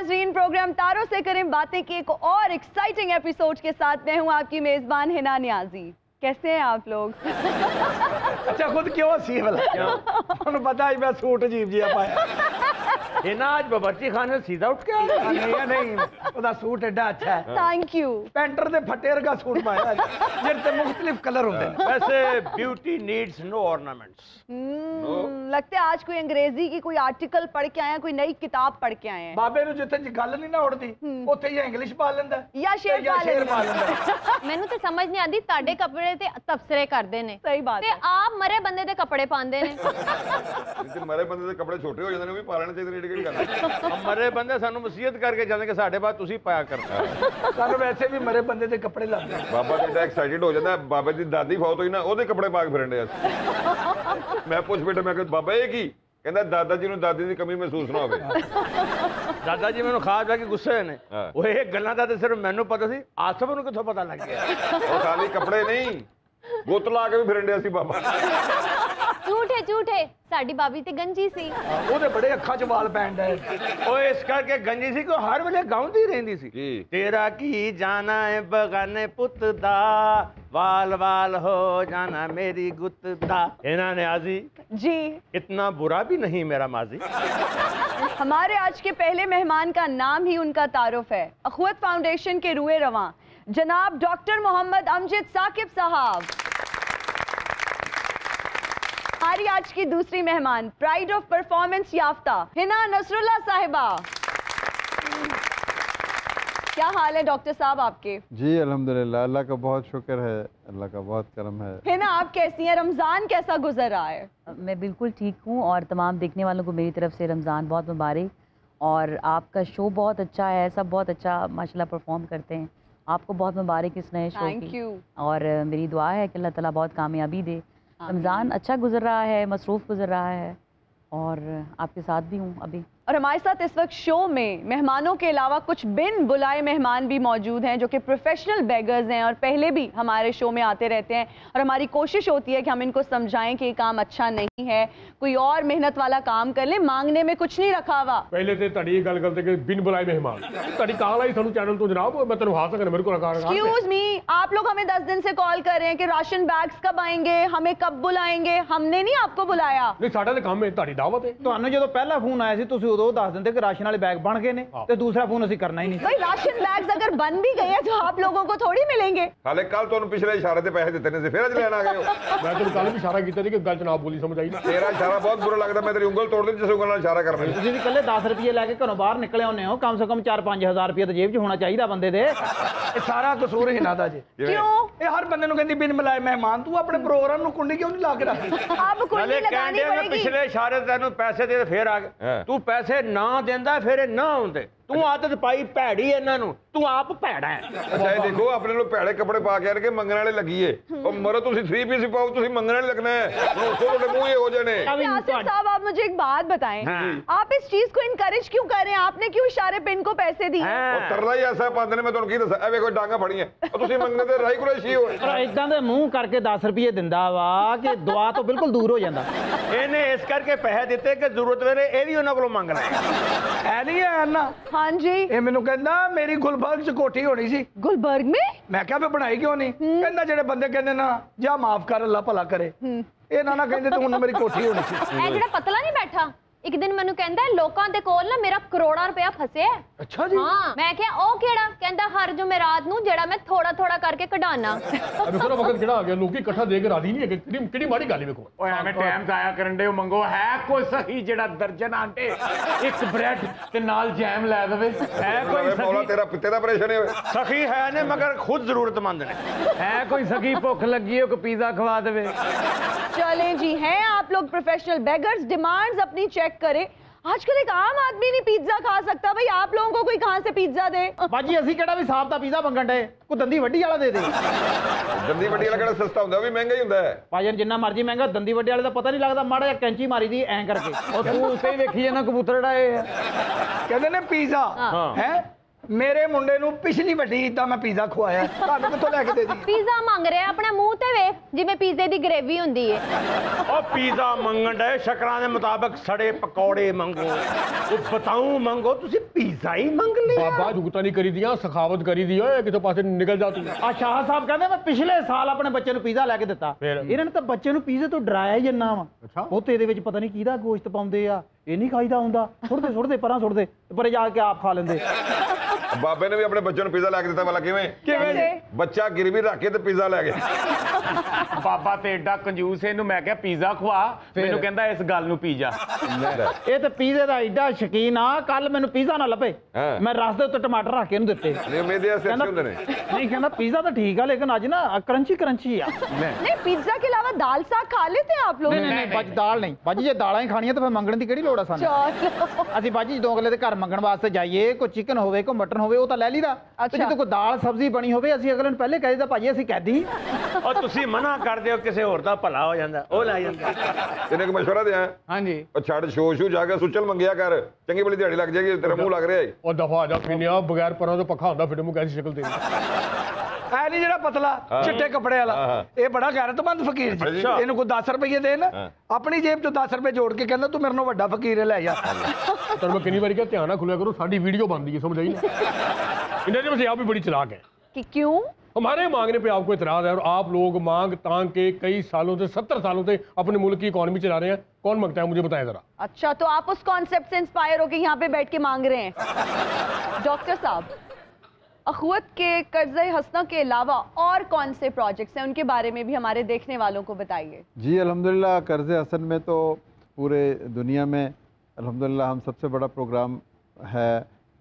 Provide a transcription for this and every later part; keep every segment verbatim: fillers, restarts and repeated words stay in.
नाजरीन, प्रोग्राम तारों से करें बातें के एक और एक्साइटिंग एपिसोड के साथ मैं हूं आपकी मेजबान हिना नियाजी। कैसे हैं आप लोग? अच्छा खुद क्यों सी वाला क्यों उन्हें पता है मैं सूट अजीब जी पाया हिना आज बावर्ची खाने सीधा उठ के आया नहीं नहीं ਉਹਦਾ सूट एडा अच्छा है। Thank you. पेंटर दे फटे वर्गा सूट पाया जिसते मुख्तलिफ कलर होते हैं। वैसे ब्यूटी नीड्स नो ऑर्नामेंट्स। लगता है आज कोई अंग्रेजी की कोई आर्टिकल पढ़ के आए हैं, कोई नई किताब पढ़ के आए हैं। बाबे ਨੂੰ ਜਿੱਥੇ ਗੱਲ ਨਹੀਂ ਨਾ ਉੜਦੀ ਉੱਥੇ ਹੀ ਇੰਗਲਿਸ਼ ਪਾ ਲੈਂਦਾ या शेर ਜਾਂ ਸ਼ੇਰ ਪਾ लेंदा। ਲੈਂਦਾ। ਮੈਨੂੰ ਤੇ ਸਮਝ ਨਹੀਂ ਆਦੀ ਤੁਹਾਡੇ ਕੱਪੜੇ ਤੇ ਤਬਸਰੇ ਕਰਦੇ ਨੇ सही बात ਤੇ है। ਆਪ ਮਰੇ ਬੰਦੇ ਦੇ ਕੱਪੜੇ ਪਾਉਂਦੇ ਨੇ। ਜਿੱਥੇ ਮਰੇ ਬੰਦੇ ਦੇ ਕੱਪੜੇ ਛੋਟੇ ਹੋ ਜਾਂਦੇ ਨੇ ਉਹ ਵੀ ਪਾ ਲੈਣੇ ਚਾਹੀਦੇ ਨੇ, ਕਿਹੜੀ ਗੱਲ ਹੈ। ਮਰੇ ਬੰਦੇ ਸਾਨੂੰ ਵਸੀਅਤ ਕਰਕੇ ਜਾਂਦੇ ਕਿ ਸਾਡੇ ਬਾਅਦ ਤੁਸੀਂ ਪਾਇਆ ਕਰਨਾ। ਸਾਨੂੰ ਵੈਸੇ ਵੀ ਮਰੇ ਬੰਦੇ ਦੇ ਕੱਪੜੇ ਲੱਗਦੇ। ਬਾਬਾ ਜਿੱਦਾਂ ਐਕਸਾਈਟਡ ਹੋ ਜਾਂਦਾ, ਬਾਬੇ ਦੀ ਦਾਦੀ ਫੌਤ ਹੋਈ ਨਾ, ਉਹਦੇ ਕੱਪੜੇ ਪਾ ਕੇ ਫਿਰਨ ਡਿਆ ਸੀ। ਮੈਂ ਪੁੱਛ ਬੇਟਾ, ਮੈਂ ਕਿਹਾ ਬਾਬਾ ਇਹ ਕੀ? ਕਹਿੰਦਾ ਦਾਦਾ ਜੀ ਨੂੰ ਦਾਦੀ ਦੀ ਕਮੀ ਮਹਿਸੂਸ ਨਾ ਹੋਵੇ। ਦਾਦਾ ਜੀ ਮੈਨੂੰ ਖਾਸ ਬੈ ਕੇ ਗੁੱਸੇ ਹੋਏ ਨੇ। ਹਾਂ। ਉਹ ਇਹ ਗੱਲਾਂ ਦਾ ਤੇ ਸਿਰਫ ਮੈਨੂੰ ਪਤਾ ਸੀ, ਆਸਫ ਨੂੰ ਕਿੱਥੋਂ ਪਤਾ ਲੱਗ ਗਿਆ? ਉਹ ਖਾਲੀ ਕੱਪੜੇ ਨਹੀਂ, ਗੁੱਤ ਲਾ ਕੇ ਵੀ ਫਿਰਨ ਡਿਆ ਸੀ ਬਾਬਾ। ਝੂਠੇ ਝੂਠੇ ਸਾਡੀ ਬਾਬੀ ਤੇ ਗੰਜੀ ਸੀ। ਉਹਦੇ ਬੜੇ ਅੱਖਾਂ 'ਚ ਵਾਲ ਪੈਣ ਡਏ। ਉਹ ਇਸ ਕਰਕੇ ਗੰਜੀ ਸੀ ਕਿ ਉਹ ਹਰ ਵੇਲੇ ਗਾਉਂਦੀ ਰਹਿੰਦੀ ਸੀ, ਕੀ? ਤੇਰਾ ਕੀ ਜਾਣਾ ਹੈ ਬਗਾਨੇ ਪੁੱਤ ਦਾ, ਵਾਲ ਵਾਲ ਹੋ ਜਾਣਾ ਮੇਰੀ ਗੁੱਤ ਦਾ। ਇਹਨਾਂ ने आजी जी इतना बुरा भी नहीं मेरा माजी। हमारे आज के पहले मेहमान का नाम ही उनका तारुफ है। अखुवत फाउंडेशन के रुए रवां जनाब डॉक्टर मोहम्मद अमजद साकिब साहब। हमारी आज की दूसरी मेहमान प्राइड ऑफ परफॉर्मेंस याफ्ता हिना नसरुल्ला साहिबा। क्या हाल है डॉक्टर साहब आपके? जी अल्हम्दुलिल्लाह, अल्लाह का बहुत शुक्र है, अल्लाह का बहुत करम है। हिना आप कैसी हैं? रमज़ान कैसा गुजर रहा है? मैं बिल्कुल ठीक हूँ और तमाम देखने वालों को मेरी तरफ से रमज़ान बहुत मुबारक। और आपका शो बहुत अच्छा है, सब बहुत अच्छा माशाल्लाह परफॉर्म करते हैं। आपको बहुत मुबारक इस नए शो थैंक की। यू। और मेरी दुआ है कि अल्लाह ताला बहुत कामयाबी दे। रमज़ान अच्छा गुजर रहा है, मसरूफ़ गुजर रहा है और आपके साथ भी हूँ अभी। और हमारे साथ इस वक्त शो में मेहमानों के अलावा कुछ बिन बुलाए मेहमान भी मौजूद हैं जो कि प्रोफेशनल बेगर्स हैं और पहले भी हमारे शो में आते रहते हैं। और हमारी कोशिश होती है कि हम इनको समझाएं कि ये काम अच्छा नहीं है, कोई और मेहनत वाला काम कर ले, मांगने में कुछ नहीं रखा हुआ। पहले तो ਤੁਹਾਡੀ ਇਹ ਗੱਲ ਕਰਦੇ ਕਿ ਬਿਨ ਬੁਲਾਏ ਮਹਿਮਾਨ ਤੁਹਾਡੀ ਕਾਲ ਆਈ ਸਾਨੂੰ ਚੈਨਲ ਤੋਂ ਜਨਾਬ, ਮੈਂ ਤੁਹਾਨੂੰ ਹਾਸ ਸਕਦਾ ਮੇਰੇ ਕੋਲ ਲਗਾ रखा। Excuse me, आप लोग हमें दस दिन से कॉल कर रहे हैं कि राशन बैग्स कब आएंगे, हमें कब बुलाएंगे। हमने नहीं आपको बुलाया। ਨਹੀਂ ਸਾਡਾ ਤਾਂ ਕੰਮ ਹੈ, ਤੁਹਾਡੀ ਦਾਵਤ ਹੈ। ਤੁਹਾਨੂੰ ਜਦੋਂ ਪਹਿਲਾ ਫੋਨ ਆਇਆ ਸੀ ਤੁਸੀਂ ਉਦੋਂ ਦੱਸ ਦਿੰਦੇ ਕਿ ਰਾਸ਼ਨ ਵਾਲੇ बैग बन गए ने, तो दूसरा फोन ਅਸੀਂ करना ही नहीं। भाई राशन बैग्स अगर बन भी गए हैं तो आप लोगों को थोड़ी मिलेंगे। ਹਾਲੇ ਕੱਲ ਤੁਹਾਨੂੰ ਪਿਛਲੇ ਇਸ਼ਾਰੇ ਤੇ ਪੈਸੇ ਦਿੱਤੇ ਨੇ ਸੀ, ਫਿਰ ਅੱਜ ਲੈਣ ਆ ਗਏ ਹੋ। ਮੈਂ ਤੁਹਾਨੂੰ ਕੱਲ ਵੀ ਇਸ਼ਾਰਾ ਕੀਤਾ ਸੀ ਕਿ ਗੱਲ ਜਨਾਬ ਬੋਲੀ ਸਮਝ ਆਈ ਨਾ। ਤੇਰਾ ਇਸ਼ਾਰਾ ਬਹੁਤ ਬੁਰਾ ਲੱਗਦਾ, ਮੈਂ ਤੇਰੀ ਉਂਗਲ ਤੋੜ ਦੇਣੀ ਜਿਸ ਉਂਗਲ ਨਾਲ ਇਸ਼ਾਰਾ ਕਰਨਾ। ਤੁਸੀਂ ਵੀ ਇਕੱਲੇ ਦਸ ਰੁਪਏ ਲੈ ਕੇ ਘਰੋਂ ਬਾਹਰ ਨਿਕਲੇ ਹੁੰਨੇ ਹੋ, ਕਮ ਸੇ ਕਮ ਚਾਰ ਪੰਜ ਹਜ਼ਾਰ ਰੁਪਏ ਤਾਂ ਜੇਬ 'ਚ ਹੋਣਾ ਚਾਹੀਦਾ ਬੰਦੇ ਦੇ। ਇਹ ਸਾਰਾ ਕਸੂਰ ਹਿਨਾ ਦਾ ਜੀ। क्यों? ਇਹ ਹਰ ਬੰਦੇ ਨੂੰ ਕਹਿੰਦੀ ਬਿਨ ਮਿਲਾਏ ਮਹਿਮਾਨ, ਤੂੰ ਆਪਣੇ ਪ੍ਰੋਗਰਾਮ ਨੂੰ ਕੁੰਡੀ ਕਿਉਂ ਨਹੀਂ ਲਾ ਕੇ ਰੱਖਦੀ? अब कुंडी ਨਾਲੇ लगानी ਕਹਿੰਦੇ ਮੈਂ पड़ेगी। ਪਿਛਲੇ ਇਸ਼ਾਰੇ ਤੇ ਤੈਨੂੰ ਪੈਸੇ ਦੇ ਫੇਰ ਆ ਗਏ। ਹਾਂ। ਤੂੰ ਪੈਸੇ ਨਾ ਦਿੰਦਾ ਫਿਰ ਇਹ ਨਾ ਹੁੰਦੇ। ਤੂੰ ਆਦਤ ਪਾਈ ਭੈੜੀ ਇਹਨਾਂ ਨੂੰ, ਤੂੰ ਆਪ ਭੈੜਾ ਹੈ। ਅੱਛਾ ਇਹ ਦੇਖੋ ਆਪਣੇ ਨੂੰ ਭੈੜੇ ਕੱਪੜੇ ਪਾ ਕੇ ਆਣ ਕੇ ਮੰਗਣ ਵਾਲੇ ਲੱਗੀਏ। ਉਹ ਮਰੋ ਤੁਸੀਂ ਥ੍ਰੀ ਪੀਸ ਪਾਓ, ਤੁਸੀਂ ਮੰਗਣ ਵਾਲੇ ਲੱਗਣਾ है। ਹੁਣ ਤੁਹਾਡੇ ਮੂੰਹ ਇਹ ਹੋ ਜਾਣੇ। आसिफ साहब आप मुझे एक बात बताएं, हाँ। आप इस चीज को इनकरेज क्यों कर रहे हैं? आपने क्यों इशारे पे इनको पैसे दिए? ਉਹ ਤਰਲਾ ਹੀ ਐਸਾ ਪਾਉਂਦੇ ਨੇ, ਮੈਂ ਤੁਹਾਨੂੰ ਕੀ ਦੱਸਾਂ। ਇਹ ਵੇਖੋ ਡਾਂਗਾ ਫੜੀਆਂ, ਉਹ ਤੁਸੀਂ ਮੰਗਣੇ ਤੇ ਰਾਈ ਕੁਰੇਸ਼ੀ ਹੋਏ। ਪਰ ਇਦਾਂ ਦੇ ਮੂੰਹ ਕਰਕੇ ਦਸ ਰੁਪਏ ਦਿੰਦਾ ਵਾ ਕਿ ਦੁਆ ਤੋਂ ਬਿਲਕੁਲ ਦੂਰ ਹੋ ਜਾਂਦਾ। ਇਹਨੇ ਇਸ ਕਰਕੇ ਪੈਸੇ ਦਿੱਤੇ ਕਿ ਜ਼ਰੂਰਤ ਵੇਲੇ ਇਹ ਵੀ ਉਹਨਾਂ ਕੋਲੋਂ ਮੰਗ ਲੈ। ਐ ਨਹੀਂ ਹੈ ਨਾ, हाँ जी। ਇਹ ਮੈਨੂੰ ਕਹਿੰਦਾ ਮੇਰੀ ਗੁਲਬਰਗ 'ਚ ਕੋਠੀ ਹੋਣੀ ਸੀ। गुलबर्ग में? ਮੈਂ ਕਿਹਾ ਵੀ ਬਣਾਈ ਕਿਉਂ ਨਹੀਂ? ਕਹਿੰਦਾ ਜਿਹੜੇ ਬੰਦੇ ਕਹਿੰਦੇ ਨਾ ਜਾ ਮਾਫ ਕਰ ਅੱਲਾ ਭਲਾ ਕਰੇ, ਇਹ ਨਾ ਨਾ ਕਹਿੰਦੇ ਤੂੰ ਹੁਣ ਮੇਰੀ ਕੋਠੀ ਹੋਣੀ ਸੀ। ਇਹ ਜਿਹੜਾ ਪਤਲਾ ਨਹੀਂ ਬੈਠਾ ਇੱਕ ਦਿਨ ਮੈਨੂੰ ਕਹਿੰਦਾ ਲੋਕਾਂ ਦੇ ਕੋਲ ਨਾ ਮੇਰਾ ਕਰੋੜਾਂ ਰੁਪਇਆ ਫਸਿਆ। ਅੱਛਾ ਜੀ। ਹਾਂ ਮੈਂ ਕਿਹਾ ਉਹ ਕਿਹੜਾ? ਕਹਿੰਦਾ ਹਰ ਜੁਮੇਰਾਤ ਨੂੰ ਜਿਹੜਾ ਮੈਂ ਥੋੜਾ ਥੋੜਾ ਕਰਕੇ ਕਢਾਣਾ। ਅਬ ਥੋੜਾ ਵਕਤ ਕਿਹੜਾ ਆ ਗਿਆ, ਲੋਕੀ ਇਕੱਠਾ ਦੇ ਕੇ ਰਾਜੀ ਨਹੀਂ ਹੈਗੇ। ਕਿਹੜੀ ਕਿਹੜੀ ਮਾੜੀ ਗੱਲ ਹੈ ਵੇਖੋ। ਓਏ ਐਵੇਂ ਟਾਈਮ ਜ਼ਾਇਆ ਕਰਨ ਦੇ ਮੰਗੋ। ਹੈ ਕੋਈ ਸਹੀ ਜਿਹੜਾ ਦਰਜਨ ਆਂਟੇ ਇੱਕ ਬ੍ਰੈਡ ਤੇ ਨਾਲ ਜੈਮ ਲੈ ਦੇਵੇ? ਹੈ ਕੋਈ ਮੌਲਾ ਸਹੀ ਤੇਰਾ ਪਿੱਤੇ ਦਾ ਆਪਰੇਸ਼ਨ ਹੈ। ਸਖੀ ਹੈ ਨੇ ਮਗਰ ਖੁਦ ਜ਼ਰੂਰਤਮੰਦ ਨੇ। ਹੈ ਕੋਈ ਸਗੀ ਭੁੱਖ ਲੱਗੀ ਹੋ ਕਿ ਪੀਜ਼ਾ ਖਵਾ ਦੇਵੇ? चलें जी, हैं आप लोग प्रोफेशनल बेगर्स, डिमांड्स अपनी चेक करें। आजकल एक आम आदमी नहीं पिज्जा खा सकता, भाई आप लोगों को कोई कहां से पिज्जा दे? ਬਾਜੀ ਅਸੀਂ ਕਿਹੜਾ ਵੀ ਸਾਫ ਦਾ ਪੀਜ਼ਾ ਮੰਗਣ ਡਏ, ਕੋਈ ਦੰਦੀ ਵੱਡੀ ਵਾਲਾ ਦੇ ਦੇ। ਦੰਦੀ ਵੱਡੀ ਵਾਲਾ ਕਿਹੜਾ ਸਸਤਾ ਹੁੰਦਾ, ਉਹ ਵੀ ਮਹਿੰਗਾ ਹੀ ਹੁੰਦਾ ਹੈ। ਭਾਜਨ ਜਿੰਨਾ ਮਰਜ਼ੀ ਮਹਿੰਗਾ, ਦੰਦੀ ਵੱਡੇ ਵਾਲੇ ਦਾ ਪਤਾ ਨਹੀਂ ਲੱਗਦਾ, ਮਾੜਾ ਜਿਹਾ ਕੈਂਚੀ ਮਾਰੀ ਦੀ ਐਂ ਕਰਕੇ। ਉਹ ਤੂੰ ਉੱਤੇ ਹੀ ਵੇਖੀ ਜਾਂਦਾ ਕਬੂਤਰ ਜਿਹੜਾ ਇਹ ਕਹਿੰਦੇ ਨੇ ਪੀਜ਼ਾ ਹੈ। ਮੇਰੇ ਮੁੰਡੇ ਨੂੰ ਪਿਛਲੀ ਵੱਡੀ ਇਦਾਂ ਮੈਂ ਪੀਜ਼ਾ ਖਵਾਇਆ, ਤੁਹਾਨੂੰ ਕਿੱਥੋਂ ਲੈ ਕੇ ਦੇ ਦੀ? ਪੀਜ਼ਾ ਮੰਗ ਰਿਹਾ, ਆਪਣਾ ਮੂੰਹ ਤੇ ਵੇਖ ਜਿਵੇਂ ਪੀਜ਼ੇ ਦੀ ਗ੍ਰੇਵੀ ਹੁੰਦੀ ਹੈ। ਉਹ ਪੀਜ਼ਾ ਮੰਗਣ ਦੇ ਸ਼ਕਲਾਂ ਦੇ ਮੁਤਾਬਕ ਸੜੇ ਪਕੌੜੇ ਮੰਗੋ, ਉਹ ਬਤਾਉ ਮੰਗੋ, ਤੁਸੀਂ ਪੀਜ਼ਾ ਹੀ ਮੰਗ ਲਿਆ। ਬਾਬਾ ਜੁਗਤਾ ਨਹੀਂ ਕਰੀ ਦੀਆਂ, ਸਖਾਵਤ ਕਰੀ ਦੀ ਓਏ, ਕਿਤੇ ਪਾਸੇ ਨਿਕਲ ਜਾ ਤੂੰ। ਆ ਸ਼ਾਹ ਸਾਹਿਬ ਕਹਿੰਦੇ ਮੈਂ ਪਿਛਲੇ ਸਾਲ ਆਪਣੇ ਬੱਚੇ ਨੂੰ ਪੀਜ਼ਾ ਲੈ ਕੇ ਦਿੱਤਾ, ਫਿਰ? ਇਹਨਾਂ ਨੇ ਤਾਂ ਬੱਚੇ ਨੂੰ ਪੀਜ਼ੇ ਤੋਂ ਡਰਾਇਆ ਹੀ ਇੰਨਾ ਵਾ। ਅੱਛਾ। ਉਹ ਤੇ ਇਹਦੇ ਵਿੱਚ ਪਤਾ ਨਹੀਂ ਕਿਹਦਾ ਗੋਸ਼ਤ ਪਾਉਂਦੇ ਆ, ਇਹ ਨਹੀਂ ਖਾਈਦਾ ਹੁੰਦਾ, ਸੁੱਟਦੇ ਸੁੱਟਦੇ ਪਰਾਂ ਸੁੱਟਦੇ, ਪਰੇ ਜਾ ਕੇ ਆਪ ਖਾ ਲੈਂਦੇ। ਬਾਬੇ ਨੇ ਵੀ ਆਪਣੇ ਬੱਚੇ ਨੂੰ ਪੀਜ਼ਾ ਲੈ ਕੇ ਦਿੱਤਾ, ਵਾਲਾ ਕਿਵੇਂ? ਕਿਵੇਂ? ਬੱਚਾ ਗਿਰਵੀ ਰੱਖ ਕੇ ਤੇ ਪੀਜ਼ਾ ਲੈ ਗਿਆ। ਬਾਬਾ ਤੇ ਐਡਾ ਕੰਜੂਸ, ਇਹਨੂੰ ਮੈਂ ਕਿਹਾ ਪੀਜ਼ਾ ਖਵਾ, ਮੈਨੂੰ ਕਹਿੰਦਾ ਇਸ ਗੱਲ ਨੂੰ ਪੀਜ਼ਾ। ਇਹ ਤੇ ਪੀਜ਼ੇ ਦਾ ਐਡਾ ਸ਼ਕੀਨ ਆ, ਕੱਲ ਮੈਨੂੰ ਪੀਜ਼ਾ ਨਾ ਲੱਭੇ, ਹਾਂ। ਮੈਂ ਰਸ ਦੇ ਉੱਤੇ ਟਮਾਟਰ ਰੱਖ ਕੇ ਇਹਨੂੰ ਦਿੱਤੇ। ਨਹੀਂ ਮੇਦੇ ਐਸੇ ਕਹਿੰਦਾ ਹੁੰਦੇ ਨੇ। ਨਹੀਂ, ਕਹਿੰਦਾ ਪੀਜ਼ਾ ਤਾਂ ਠੀਕ ਆ लेकिन आज ना क्रंची क्रंची ਆ। नहीं पिज्जा के अलावा दाल साग खा लेते हैं आप लोग? ਨਹੀਂ ਨਹੀਂ ਬਾਜੀ ਦਾਲ ਨਹੀਂ ਬਾਜੀ, ਜੇ ਦਾਲਾਂ ਹੀ ਖਾਣੀਆਂ ਤਾਂ ਫਿਰ ਮੰਗਣ ਦੀ ਕਿਹੜੀ ਲੋੜ ਆ ਸਾਨੂੰ? चलो ਅਸੀਂ ਬਾਜੀ ਜਦੋਂ ਅਗਲੇ ਦੇ ਘਰ ਮੰਗਣ ਵਾਸਤੇ ਜਾਈਏ, ਕੋਈ ਚਿਕਨ ਹੋਵੇ ਕੋਈ ਮਟਨ ਹੋਵੇ ਉਹ ਤਾਂ ਲੈ ਲਈਦਾ, ਤੇ ਜਦੋਂ ਕੋਈ ਦਾਲ ਸਬਜ਼ੀ ਬਣੀ ਹੋਵੇ ਅਸੀਂ ਅਗਲੇ ਨੂੰ ਪਹਿਲੇ ਕਹਿ ਦਿੰਦਾ ਭਾਜੀ ਅਸੀਂ ਕਹਿਦੀ। ਉਹ ਤੁਸੀਂ ਮਨਾ ਕਰਦੇ ਹੋ, ਕਿਸੇ ਹੋਰ ਦਾ ਭਲਾ ਹੋ ਜਾਂਦਾ, ਉਹ ਲੈ ਜਾਂਦਾ। ਇਹਨੇ ਇੱਕ ਮਸ਼ਵਰਾ ਦਿਆ, ਹਾਂਜੀ ਉਹ ਛੱਡ ਸ਼ੋ ਸ਼ੂ ਜਾ ਕੇ ਸੁਚਲ ਮੰਗਿਆ ਕਰ, ਚੰਗੀ ਬਲੀ ਦਿਹਾੜੀ ਲੱਗ ਜਾਏਗੀ, ਤੇਰਾ ਮੂੰਹ ਲੱਗ ਰਿਹਾ ਹੈ। ਉਹ ਦਫਾ ਜਾ ਪੀਨਿਆ, ਬਗੈਰ ਪਰਾਂ ਤੋਂ ਪੱਖਾ ਹੁੰਦਾ ਫਿਰ ਮੂੰਹ ਕੈਸੀ ਸ਼ਕਲ ਤੇਰੀ। ਐ ਨਹੀਂ ਜਿਹੜਾ ਪਤਲਾ ਚਿੱਟੇ ਕੱਪੜੇ ਵਾਲਾ, ਇਹ ਬੜਾ ਗੈਰਤਮੰਦ ਫਕੀਰ ਜੀ। ਅੱਛਾ। ਇਹਨੂੰ ਕੋਈ ਦਸ ਰੁਪਏ ਦੇਣ, ਆਪਣੀ ਜੇਬ ਚੋਂ ਦਸ ਰੁਪਏ ਜੋੜ ਕੇ ਕਹਿੰਦਾ ਤੂੰ ਮੇਰੇ ਨਾਲੋਂ ਵੱਡਾ ਫਕੀਰ ਹੈ, ਲੈ ਜਾ। ਤੈਨੂੰ ਮੈਂ ਕਿੰਨੀ ਵਾਰੀ ਕਿਹਾ ਧਿਆਨ ਨਾਲ ਖੁੱਲਿਆ ਕਰੋ, ਸਾਡੀ ਵੀਡੀਓ बनती है, समझ आई ना? इंडिया में से आप भी बड़ी चलाक है। कि क्यों? हमारे मांगने पे आपको इतराज है और आप लोग मांग तांग के कई सालों से सत्तर सालों से अपने मुल्क की इकॉनमी चला रहे हैं। कौन मांगता है मुझे बताएं जरा। अच्छा, तो आप उस कॉन्सेप्ट से इंस्पायर होकर यहाँ पे बैठ के मांग रहे हैं। डॉक्टर साहब, अखुवत के कर्ज़े हसना के अलावा और कौन से प्रोजेक्ट्स हैं, उनके बारे में भी हमारे देखने वालों को बताइए। जी अल्हम्दुलिल्लाह, कर्ज़ हसन में तो पूरे दुनिया में अल्हम्दुलिल्लाह हम सबसे बड़ा प्रोग्राम है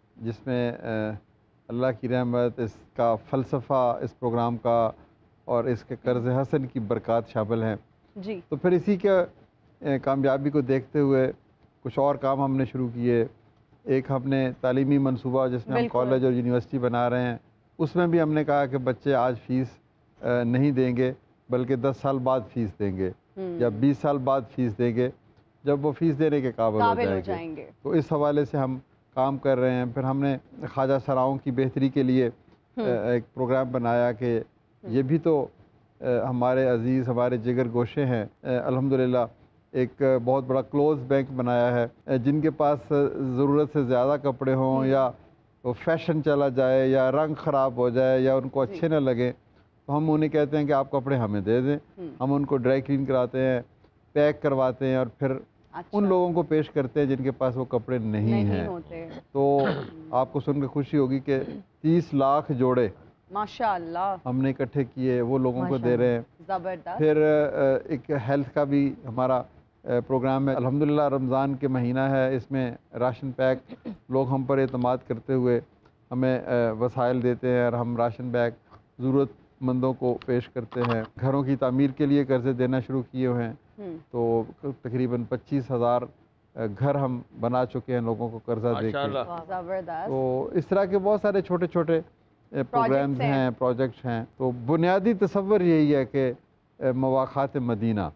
जिसमें अल्लाह की रहमत, इसका फ़लसफ़ा इस प्रोग्राम का और इसके कर्ज़ हसन की बरक़ात शामिल हैं। जी। तो फिर इसी के कामयाबी को देखते हुए कुछ और काम हमने शुरू किए। एक हमने तालीमी मनसूबा जिसमें हम कॉलेज और यूनिवर्सिटी बना रहे हैं, उसमें भी हमने कहा कि बच्चे आज फ़ीस नहीं देंगे बल्कि दस साल बाद फ़ीस देंगे या बीस साल बाद फ़ीस देंगे, जब वो फ़ीस देने के काबिल हो जाएंगे। जाएंगे। तो इस हवाले से हम काम कर रहे हैं। फिर हमने ख्वाजा सराओं की बेहतरी के लिए एक प्रोग्राम बनाया कि ये भी तो हमारे अज़ीज़ हमारे जिगर गोशे हैं। अल्हम्दुलिल्लाह एक बहुत बड़ा क्लोज़ बैंक बनाया है, जिनके पास ज़रूरत से ज़्यादा कपड़े हों या वो फैशन चला जाए या रंग ख़राब हो जाए या उनको अच्छे न लगे, तो हम उन्हें कहते हैं कि आप कपड़े हमें दे दें, हम उनको ड्राई क्लीन कराते हैं, पैक करवाते हैं और फिर अच्छा। उन लोगों को पेश करते हैं जिनके पास वो कपड़े नहीं, नहीं हैं होते। तो आपको सुनकर खुशी होगी कि तीस लाख जोड़े माशाअल्लाह हमने इकट्ठे किए, वो लोगों को दे रहे हैं। ज़बरदस्त। फिर एक हेल्थ का भी हमारा प्रोग्राम है। अल्हम्दुलिल्लाह रमज़ान के महीना है, इसमें राशन पैक लोग हम पर एतमाद करते हुए हमें वसाइल देते हैं और हम राशन बैग ज़रूरतमंदों को पेश करते हैं। घरों की तामीर के लिए कर्ज़े देना शुरू किए हुए हैं, तो तकरीबन पच्चीस हज़ार घर हम बना चुके हैं लोगों को कर्जा दे के। ज़बरदस्त। तो इस तरह के बहुत सारे छोटे छोटे प्रोग्राम्स हैं, प्रोजेक्ट्स हैं। तो बुनियादी तसव्वुर यही है कि मवाक़ात मदीना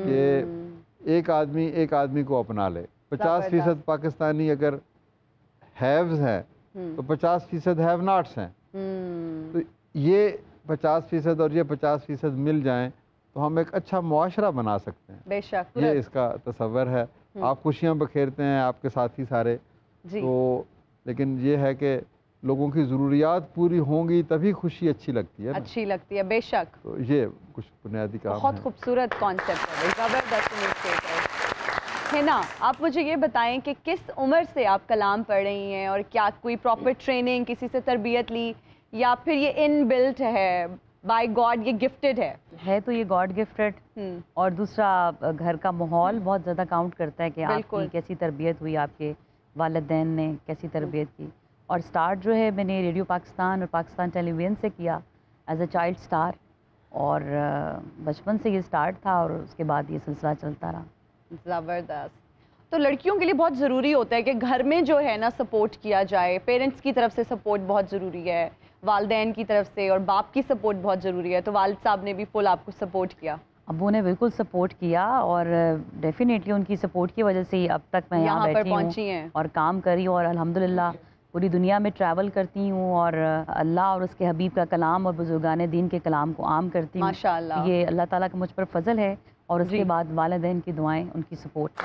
कि एक आदमी एक आदमी को अपना ले। पचास फीसद पाकिस्तानी अगर हैव्स हैं तो पचास फीसद हैव नॉट्स हैं। तो ये पचास फीसद और ये पचास फीसद मिल जाएं तो हम एक अच्छा मुआशरा बना सकते हैं। बेशक, ये इसका तसव्वुर है। आप खुशियाँ बखेरते हैं, आपके साथी सारे जी। तो लेकिन ये है कि लोगों की ज़रूरियात पूरी होंगी तभी खुशी अच्छी लगती है ना? अच्छी लगती है, बेशक। तो ये कुछ बुनियादी काम बहुत है। खूबसूरत कॉन्सेप्ट है, ज़बरदस्त इनिशिएटिव है ना। आप मुझे ये बताएं कि किस उम्र से आप कलाम पढ़ रही हैं और क्या कोई प्रॉपर ट्रेनिंग, किसी से तरबियत ली या फिर ये इन बिल्ट है, बाय गॉड ये गिफ्टेड है? है तो ये गॉड गिफ्टेड, और दूसरा घर का माहौल बहुत ज़्यादा काउंट करता है कि आपकी कैसी तरबियत हुई, आपके वालिदैन ने कैसी तरबियत की। और स्टार्ट जो है मैंने रेडियो पाकिस्तान और पाकिस्तान टेलीविज़न से किया एज अ चाइल्ड स्टार, और बचपन से ये स्टार्ट था और उसके बाद ये सिलसिला चलता रहा। ज़बरदस्त। तो लड़कियों के लिए बहुत ज़रूरी होता है कि घर में जो है ना सपोर्ट किया जाए, पेरेंट्स की तरफ से सपोर्ट बहुत ज़रूरी है, वालदैन की तरफ से, और बाप की सपोर्ट बहुत ज़रूरी है। तो वालिद साहब ने भी फुल आपको सपोर्ट किया? अब्बू ने बिल्कुल सपोर्ट किया और डेफिनेटली उनकी सपोर्ट की वजह से ही अब तक मैं यहाँ बैठी हूँ और काम करी, और अल्हम्दुलिल्लाह पूरी दुनिया में ट्रैवल करती हूँ और अल्लाह और उसके हबीब का कलाम और बुजुर्गान दीन के कलाम को आम करती हूँ। माशाअल्लाह। ये अल्लाह ताला का मुझ पर फजल है और उसके बाद वालिदैन की दुआएं, उनकी सपोर्ट।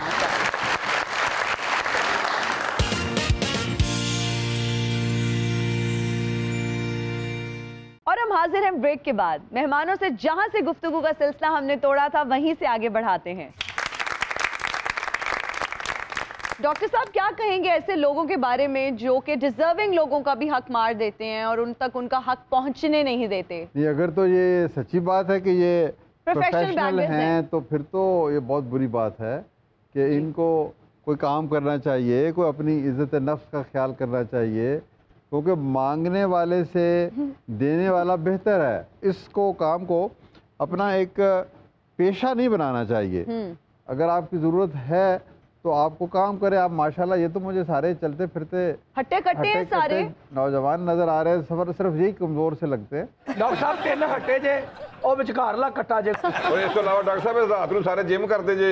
और हम हाजिर हैं ब्रेक के बाद। मेहमानों से जहां से गुफ्तगू का सिलसिला हमने तोड़ा था वहीं से आगे बढ़ाते हैं। डॉक्टर साहब, क्या कहेंगे ऐसे लोगों के बारे में जो कि डिजर्विंग लोगों का भी हक मार देते हैं और उन तक उनका हक पहुंचने नहीं देते? नहीं, अगर तो ये सच्ची बात है कि ये प्रोफेशनल हैं, हैं तो फिर तो ये बहुत बुरी बात है कि इनको कोई काम करना चाहिए, कोई अपनी इज्जत नफ्स का ख्याल करना चाहिए, क्योंकि मांगने वाले से देने वाला बेहतर है। इसको काम को अपना एक पेशा नहीं बनाना चाहिए। अगर आपकी ज़रूरत है तो आपको काम करे आप। माशाल्लाह ये तो मुझे सारे चलते फिरते हट्टे कट्टे हैं सारे नौजवान नज़र आ रहे हैं, सफर सिर्फ यही कमज़ोर से लगते हैं। डॉक्टर साहब तीन हट्टे जे और विचकारला कट्टा जे। और इस तो अलावा डॉक्टर साहब रात ਨੂੰ ਸਾਰੇ ਜਿਮ ਕਰਦੇ ਜੇ।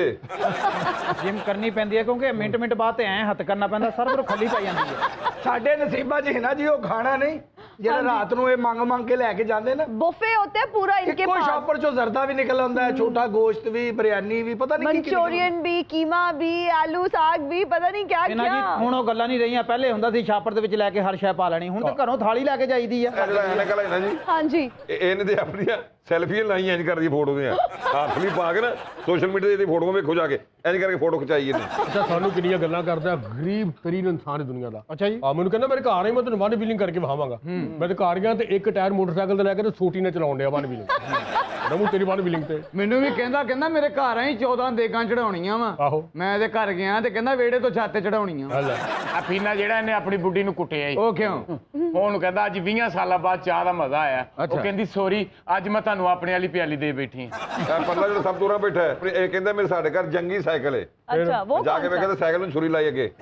ਜਿਮ ਕਰਨੀ ਪੈਂਦੀ ਹੈ ਕਿਉਂਕਿ ਮਿੰਟ ਮਿੰਟ ਬਾਅਦ ਤੇ ਐ ਹੱਥ ਕਰਨਾ ਪੈਂਦਾ, ਸਰ ਫਿਰ ਖੱਲੀ ਪੈ ਜਾਂਦੀ ਹੈ। ਸਾਡੇ ਨਸੀਬਾਂ 'ਚ ਹੈ ਨਾ ਜੀ ਉਹ ਖਾਣਾ ਨਹੀਂ ਜਿਹੜਾ ਰਾਤ ਨੂੰ ਇਹ ਮੰਗ ਮੰਗ ਕੇ ਲੈ ਕੇ ਜਾਂਦੇ ਨਾ। बुफे होते हैं पूरा इनके ਇੱਕੋ पास। ਸ਼ਾਪਰ 'ਚੋਂ ਜ਼ਰਦਾ ਵੀ ਨਿਕਲ ਆਉਂਦਾ ਹੈ, ਛੋਟਾ ਗੋਸ਼ਤ ਵੀ, ਬਿਰਿਆਨੀ ਵੀ, ਪਤਾ ਨਹੀਂ ਕੀ ਕੀ मंचूरियन भी, कीमा भी, आलू साग भी, पता नहीं क्या ਇਹਨਾਂ क्या। ਜੀ ਹੁਣ ਉਹ ਗੱਲਾਂ ਨਹੀਂ ਰਹੀਆਂ। ਪਹਿਲੇ ਹੁੰਦਾ ਸੀ ਛਾਪਰ ਦੇ ਵਿੱਚ ਲੈ ਕੇ ਹਰ ਸ਼ੈ ਪਾ ਲੈਣੀ, ਹੁਣ ਤਾਂ ਘਰੋਂ ਥਾਲੀ ਲੈ ਕੇ ਜਾਈਦੀ ਆ। ਇਹ ਜਿਹੜਾ ਐਨਕ ਲਾਈ ਨਾ ਜੀ, हाँ जी। ਇਹ ਇਹਨੇ ਤੇ ਆਪਣੀਆਂ ਸੈਲਫੀਆਂ ਲਾਈਆਂ ਇੰਜ ਕਰਦੀ ਫੋਟੋ ਦੀਆਂ, ਹੱਥ ਵੀ ਪਾ ਕੇ ਨਾ ਸੋਸ਼ਲ ਮੀਡੀਆ ਤੇ ਫੋਟੋਆਂ ਵੇਖੋ ਜਾ ਕੇ ਇੰਜ ਕਰਕੇ ਫੋਟੋ ਖਿਚਾਈ ਇਹਨੇ। ਅੱਛਾ, ਸਾਨੂੰ ਕਿੰਨੀਆਂ ਗੱਲਾਂ ਕਰਦਾ, ਗਰੀਬ ਤਰੀਨ ਇਨਸਾਨ ਹੈ ਦੁਨੀਆ ਦਾ। ਅੱਛਾ ਜੀ। ਆ ਮੈਨੂੰ ਕਹਿੰਦਾ ਮੇਰੇ ਘਰ ਆਈ ਮੈਂ ਤੈਨੂੰ ਵਨ ਵੀਲਿੰਗ ਕਰਕੇ ਵਹਾਵਾਂਗਾ। ਮੈਂ ਤੇ ਘਰ ਗਿਆ ਤੇ ਇੱਕ ਟਾਇਰ ਮੋਟਰਸਾਈਕਲ ਤੇ ਲੈ ਕੇ ਤੇ ਸਕੂਟੀ ਨੇ ਚਲਾਉਣ ਡਿਆ ਵਨ ਵੀਲਿੰਗ। ਨਮੂ ਤੇਰੀ ਵਨ ਵੀਲਿੰਗ ਤੇ ਮੈਨੂੰ ਵੀ ਕਹਿੰਦਾ ਕਹਿੰਦਾ ਮੇਰੇ ਘਰ ਆਈ ਚੌਦਾਂ ਦੇਗਾਂ ਚੜਾਉਣੀਆਂ ਵਾ। ਆਹੋ, ਮੈਂ ਇਹਦੇ ਘਰ ਗਿਆ ਤੇ ਕਹਿੰਦਾ ਵਿਹੜੇ ਤੋਂ ਛੱਤ ਚੜਾਉਣੀਆਂ। ਆ ਫੀਨਾ ਜਿਹੜਾ ਇਹਨੇ ਆਪਣੀ ਬੁੱਢੀ ਨੂੰ ਕੁੱਟਿਆ ਈ, ਉਹ ਕਿਉਂ? ਉਹਨੂੰ ਕਹਿੰਦਾ ਅੱਜ ਵੀਹ ਸਾਲਾਂ ਬਾਅਦ ਚਾਹ ਦਾ ਮਜ਼ਾ ਆਇਆ। ਉਹ ਅੱਛਾ। ਕਹਿੰਦੀ ਸੋਰੀ ਅੱਜ ਮੈਂ ਤੁਹਾਨੂੰ ਆਪਣੇ ਵਾਲੀ ਪਿਆਲੀ ਦੇ ਬੈਠੀ ਹਾਂ। ਇਹ ਪਰਲਾ ਜਿਹੜਾ ਸਭ ਦੂਰਾਂ ਬੈਠਾ ਹੈ ਇਹ ਕਹਿੰਦਾ ਮੇਰੇ ਸਾਡੇ ਘਰ ਜੰਗੀ ਸਾਈਕਲ ਹੈ। अच्छा वो ਜਾ ਕੇ ਵੇਖਿਆ ਤਾਂ ਸਾਈਕਲ ਨੂੰ ਛੁਰੀ ਲਾਈ ਅੱਗੇ।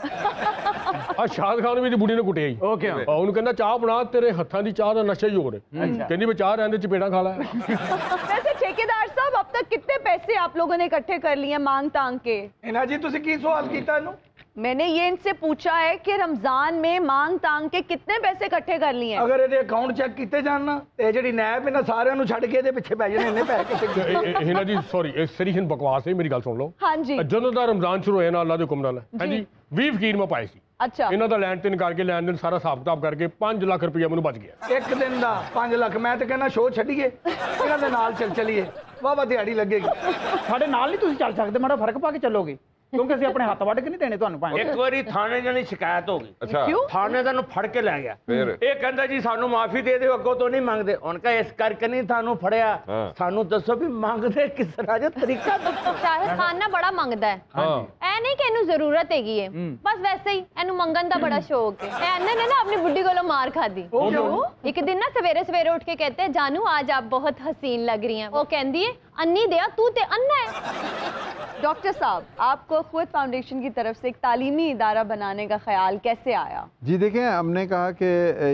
ਆ ਸ਼ਾਦ ਖਾਨ ਵੀ ਦੀ ਬੁੱਢੀ ਨੇ ਕੁੱਟਿਆ ਈ। ਉਹ ਕਿਉਂ? ਆ ਉਹਨੂੰ ਕਹਿੰਦਾ ਚਾਹ ਬਣਾ, ਤੇਰੇ ਹੱਥਾਂ ਦੀ ਚਾਹ ਦਾ ਨਸ਼ਾ ਹੀ ਹੋਰ ਹੈ। ਕਹਿੰਦੀ ਮੈਂ ਚਾਹ ਰਹਿੰਦੇ ਚਪੇੜਾ ਖਾ ਲਾ। वैसे ठेकेदार साहब, अब तक कितने पैसे आप लोगों ने इकट्ठे कर लिए मांग तांग के? ਇਹਨਾਂ ਜੀ ਤੁਸੀਂ ਕੀ ਸਵਾਲ ਕੀਤਾ ਇਹਨੂੰ? मैंने ये इनसे पूछा है कि रमजान में मांग तांग के कितने पैसे इकट्ठे कर लिए हैं? ਅਗਰ ਇਹਦੇ ਅਕਾਊਂਟ ਚੈੱਕ ਕੀਤੇ ਜਾਣ ਨਾ ਤੇ ਜਿਹੜੀ ਨੈਬ ਇਹਨਾਂ ਸਾਰਿਆਂ ਨੂੰ ਛੱਡ ਕੇ ਇਹਦੇ ਪਿੱਛੇ ਪੈ ਜਾਣੇ ਇਹਨੇ ਪੈਸੇ ਕਿੱਥੇ। ਇਹਨਾਂ ਜੀ ਸੌਰੀ, ਇਹ ਸਰੀਹਨ ਬਕਵਾਸ ਹੈ, ਮੇਰੀ ਗੱਲ ਸੁਣ ਲਓ। हाँ जी। ਜਦੋਂ ਦਾ ਰਮਜ਼ਾਨ ਸ਼ੁਰੂ ਹੋਇਆ ਨਾ ਅੱਲਾ ਦੇ ਹੁਕਮ ਨਾਲ, ਹਾਂਜੀ ਵੀਹ ਫਕੀਰ ਮੈਂ ਪਾਏ ਸੀ। अच्छा। ਇਹਨਾਂ ਦਾ ਲੈਣ ਦੇਣ ਕਰਕੇ ਲੈਣ ਦੇਣ ਸਾਰਾ ਹਿਸਾਬ ਕਿਤਾਬ ਕਰਕੇ ਪੰਜ ਲੱਖ ਰੁਪਇਆ ਮੈਨੂੰ ਬਚ ਗਿਆ। ਇੱਕ ਦਿਨ ਦਾ ਪੰਜ ਲੱਖ। ਮੈਂ ਤਾਂ ਕਹਿੰਦਾ ਸ਼ੋਅ ਛੱਡੀਏ ਇਹਨਾਂ ਦੇ ਨਾਲ ਚੱਲ ਚਲੀਏ, ਵਾਹ ਵਾਹ ਦਿਹਾੜੀ ਲੱਗੇਗੀ। ਸਾਡੇ ਨਾਲ ਨਹੀਂ ਤੁਸੀਂ ਚੱਲ ਸਕਦੇ, ਮਾੜਾ ਫਰਕ ਪਾ ਕੇ ਚੱਲੋਗੇ ਕਿਉਂਕਿ ਅਸੀਂ ਆਪਣੇ ਹੱਥ ਵੱਢ ਕੇ ਨਹੀਂ ਦੇਣੇ ਤੁਹਾਨੂੰ ਭਾਵੇਂ। ਇੱਕ ਵਾਰੀ ਥਾਣੇ ਜਾਨੀ ਸ਼ਿਕਾਇਤ ਹੋ ਗਈ। ਅੱਛਾ। क्यों? ਥਾਣੇ ਦਾ ਨੂੰ ਫੜ ਕੇ ਲੈ ਗਿਆ। ਫਿਰ? ਇਹ ਕਹਿੰਦਾ ਜੀ ਸਾਨੂੰ ਮਾਫੀ ਦੇ ਦਿਓ, ਅੱਗੋਂ ਤੋਂ ਨਹੀਂ ਮੰਗਦੇ। ਉਹਨਾਂ ਕਹਾ ਇਸ ਕਰਕੇ ਨਹੀਂ ਤੁਹਾਨੂੰ ਫੜਿਆ, ਹਾਂ। ਸਾਨੂੰ ਦੱਸੋ ਵੀ ਮੰਗਦੇ ਕਿਸ ਤਰ੍ਹਾਂ ਜੋ ਤਰੀਕਾ ਦੱਸੋ। ਸ਼ਾਹਿਦ ਖਾਨ ਨਾ ਬੜਾ ਮੰਗਦਾ ਹੈ। ਹਾਂ, ਐ ਨਹੀਂ ਕਿ ਇਹਨੂੰ ਜ਼ਰੂਰਤ ਹੈਗੀ ਹੈ, ਬਸ ਵੈਸੇ ਹੀ ਇਹਨੂੰ ਮੰਗਣ ਦਾ ਬੜਾ ਸ਼ੌਕ ਹੈ। ਐ ਇਹਨੇ ਨੇ ਨਾ ਆਪਣੀ ਬੁੱਢੀ ਕੋਲੋਂ ਮਾਰ ਖਾਦੀ। ਉਹ ਕਿਉਂ? एक दिन ना सवेरे सवेरे उठ के कहते हैं जानू आज आप बहुत हसीन लग रही हैं। वो कहती है अन्नी दिया तू ते अन्ना है। डॉक्टर साहब, आपको खुद फाउंडेशन की तरफ से एक तालीमी इदारा बनाने का ख्याल कैसे आया? जी देखें, हमने कहा कि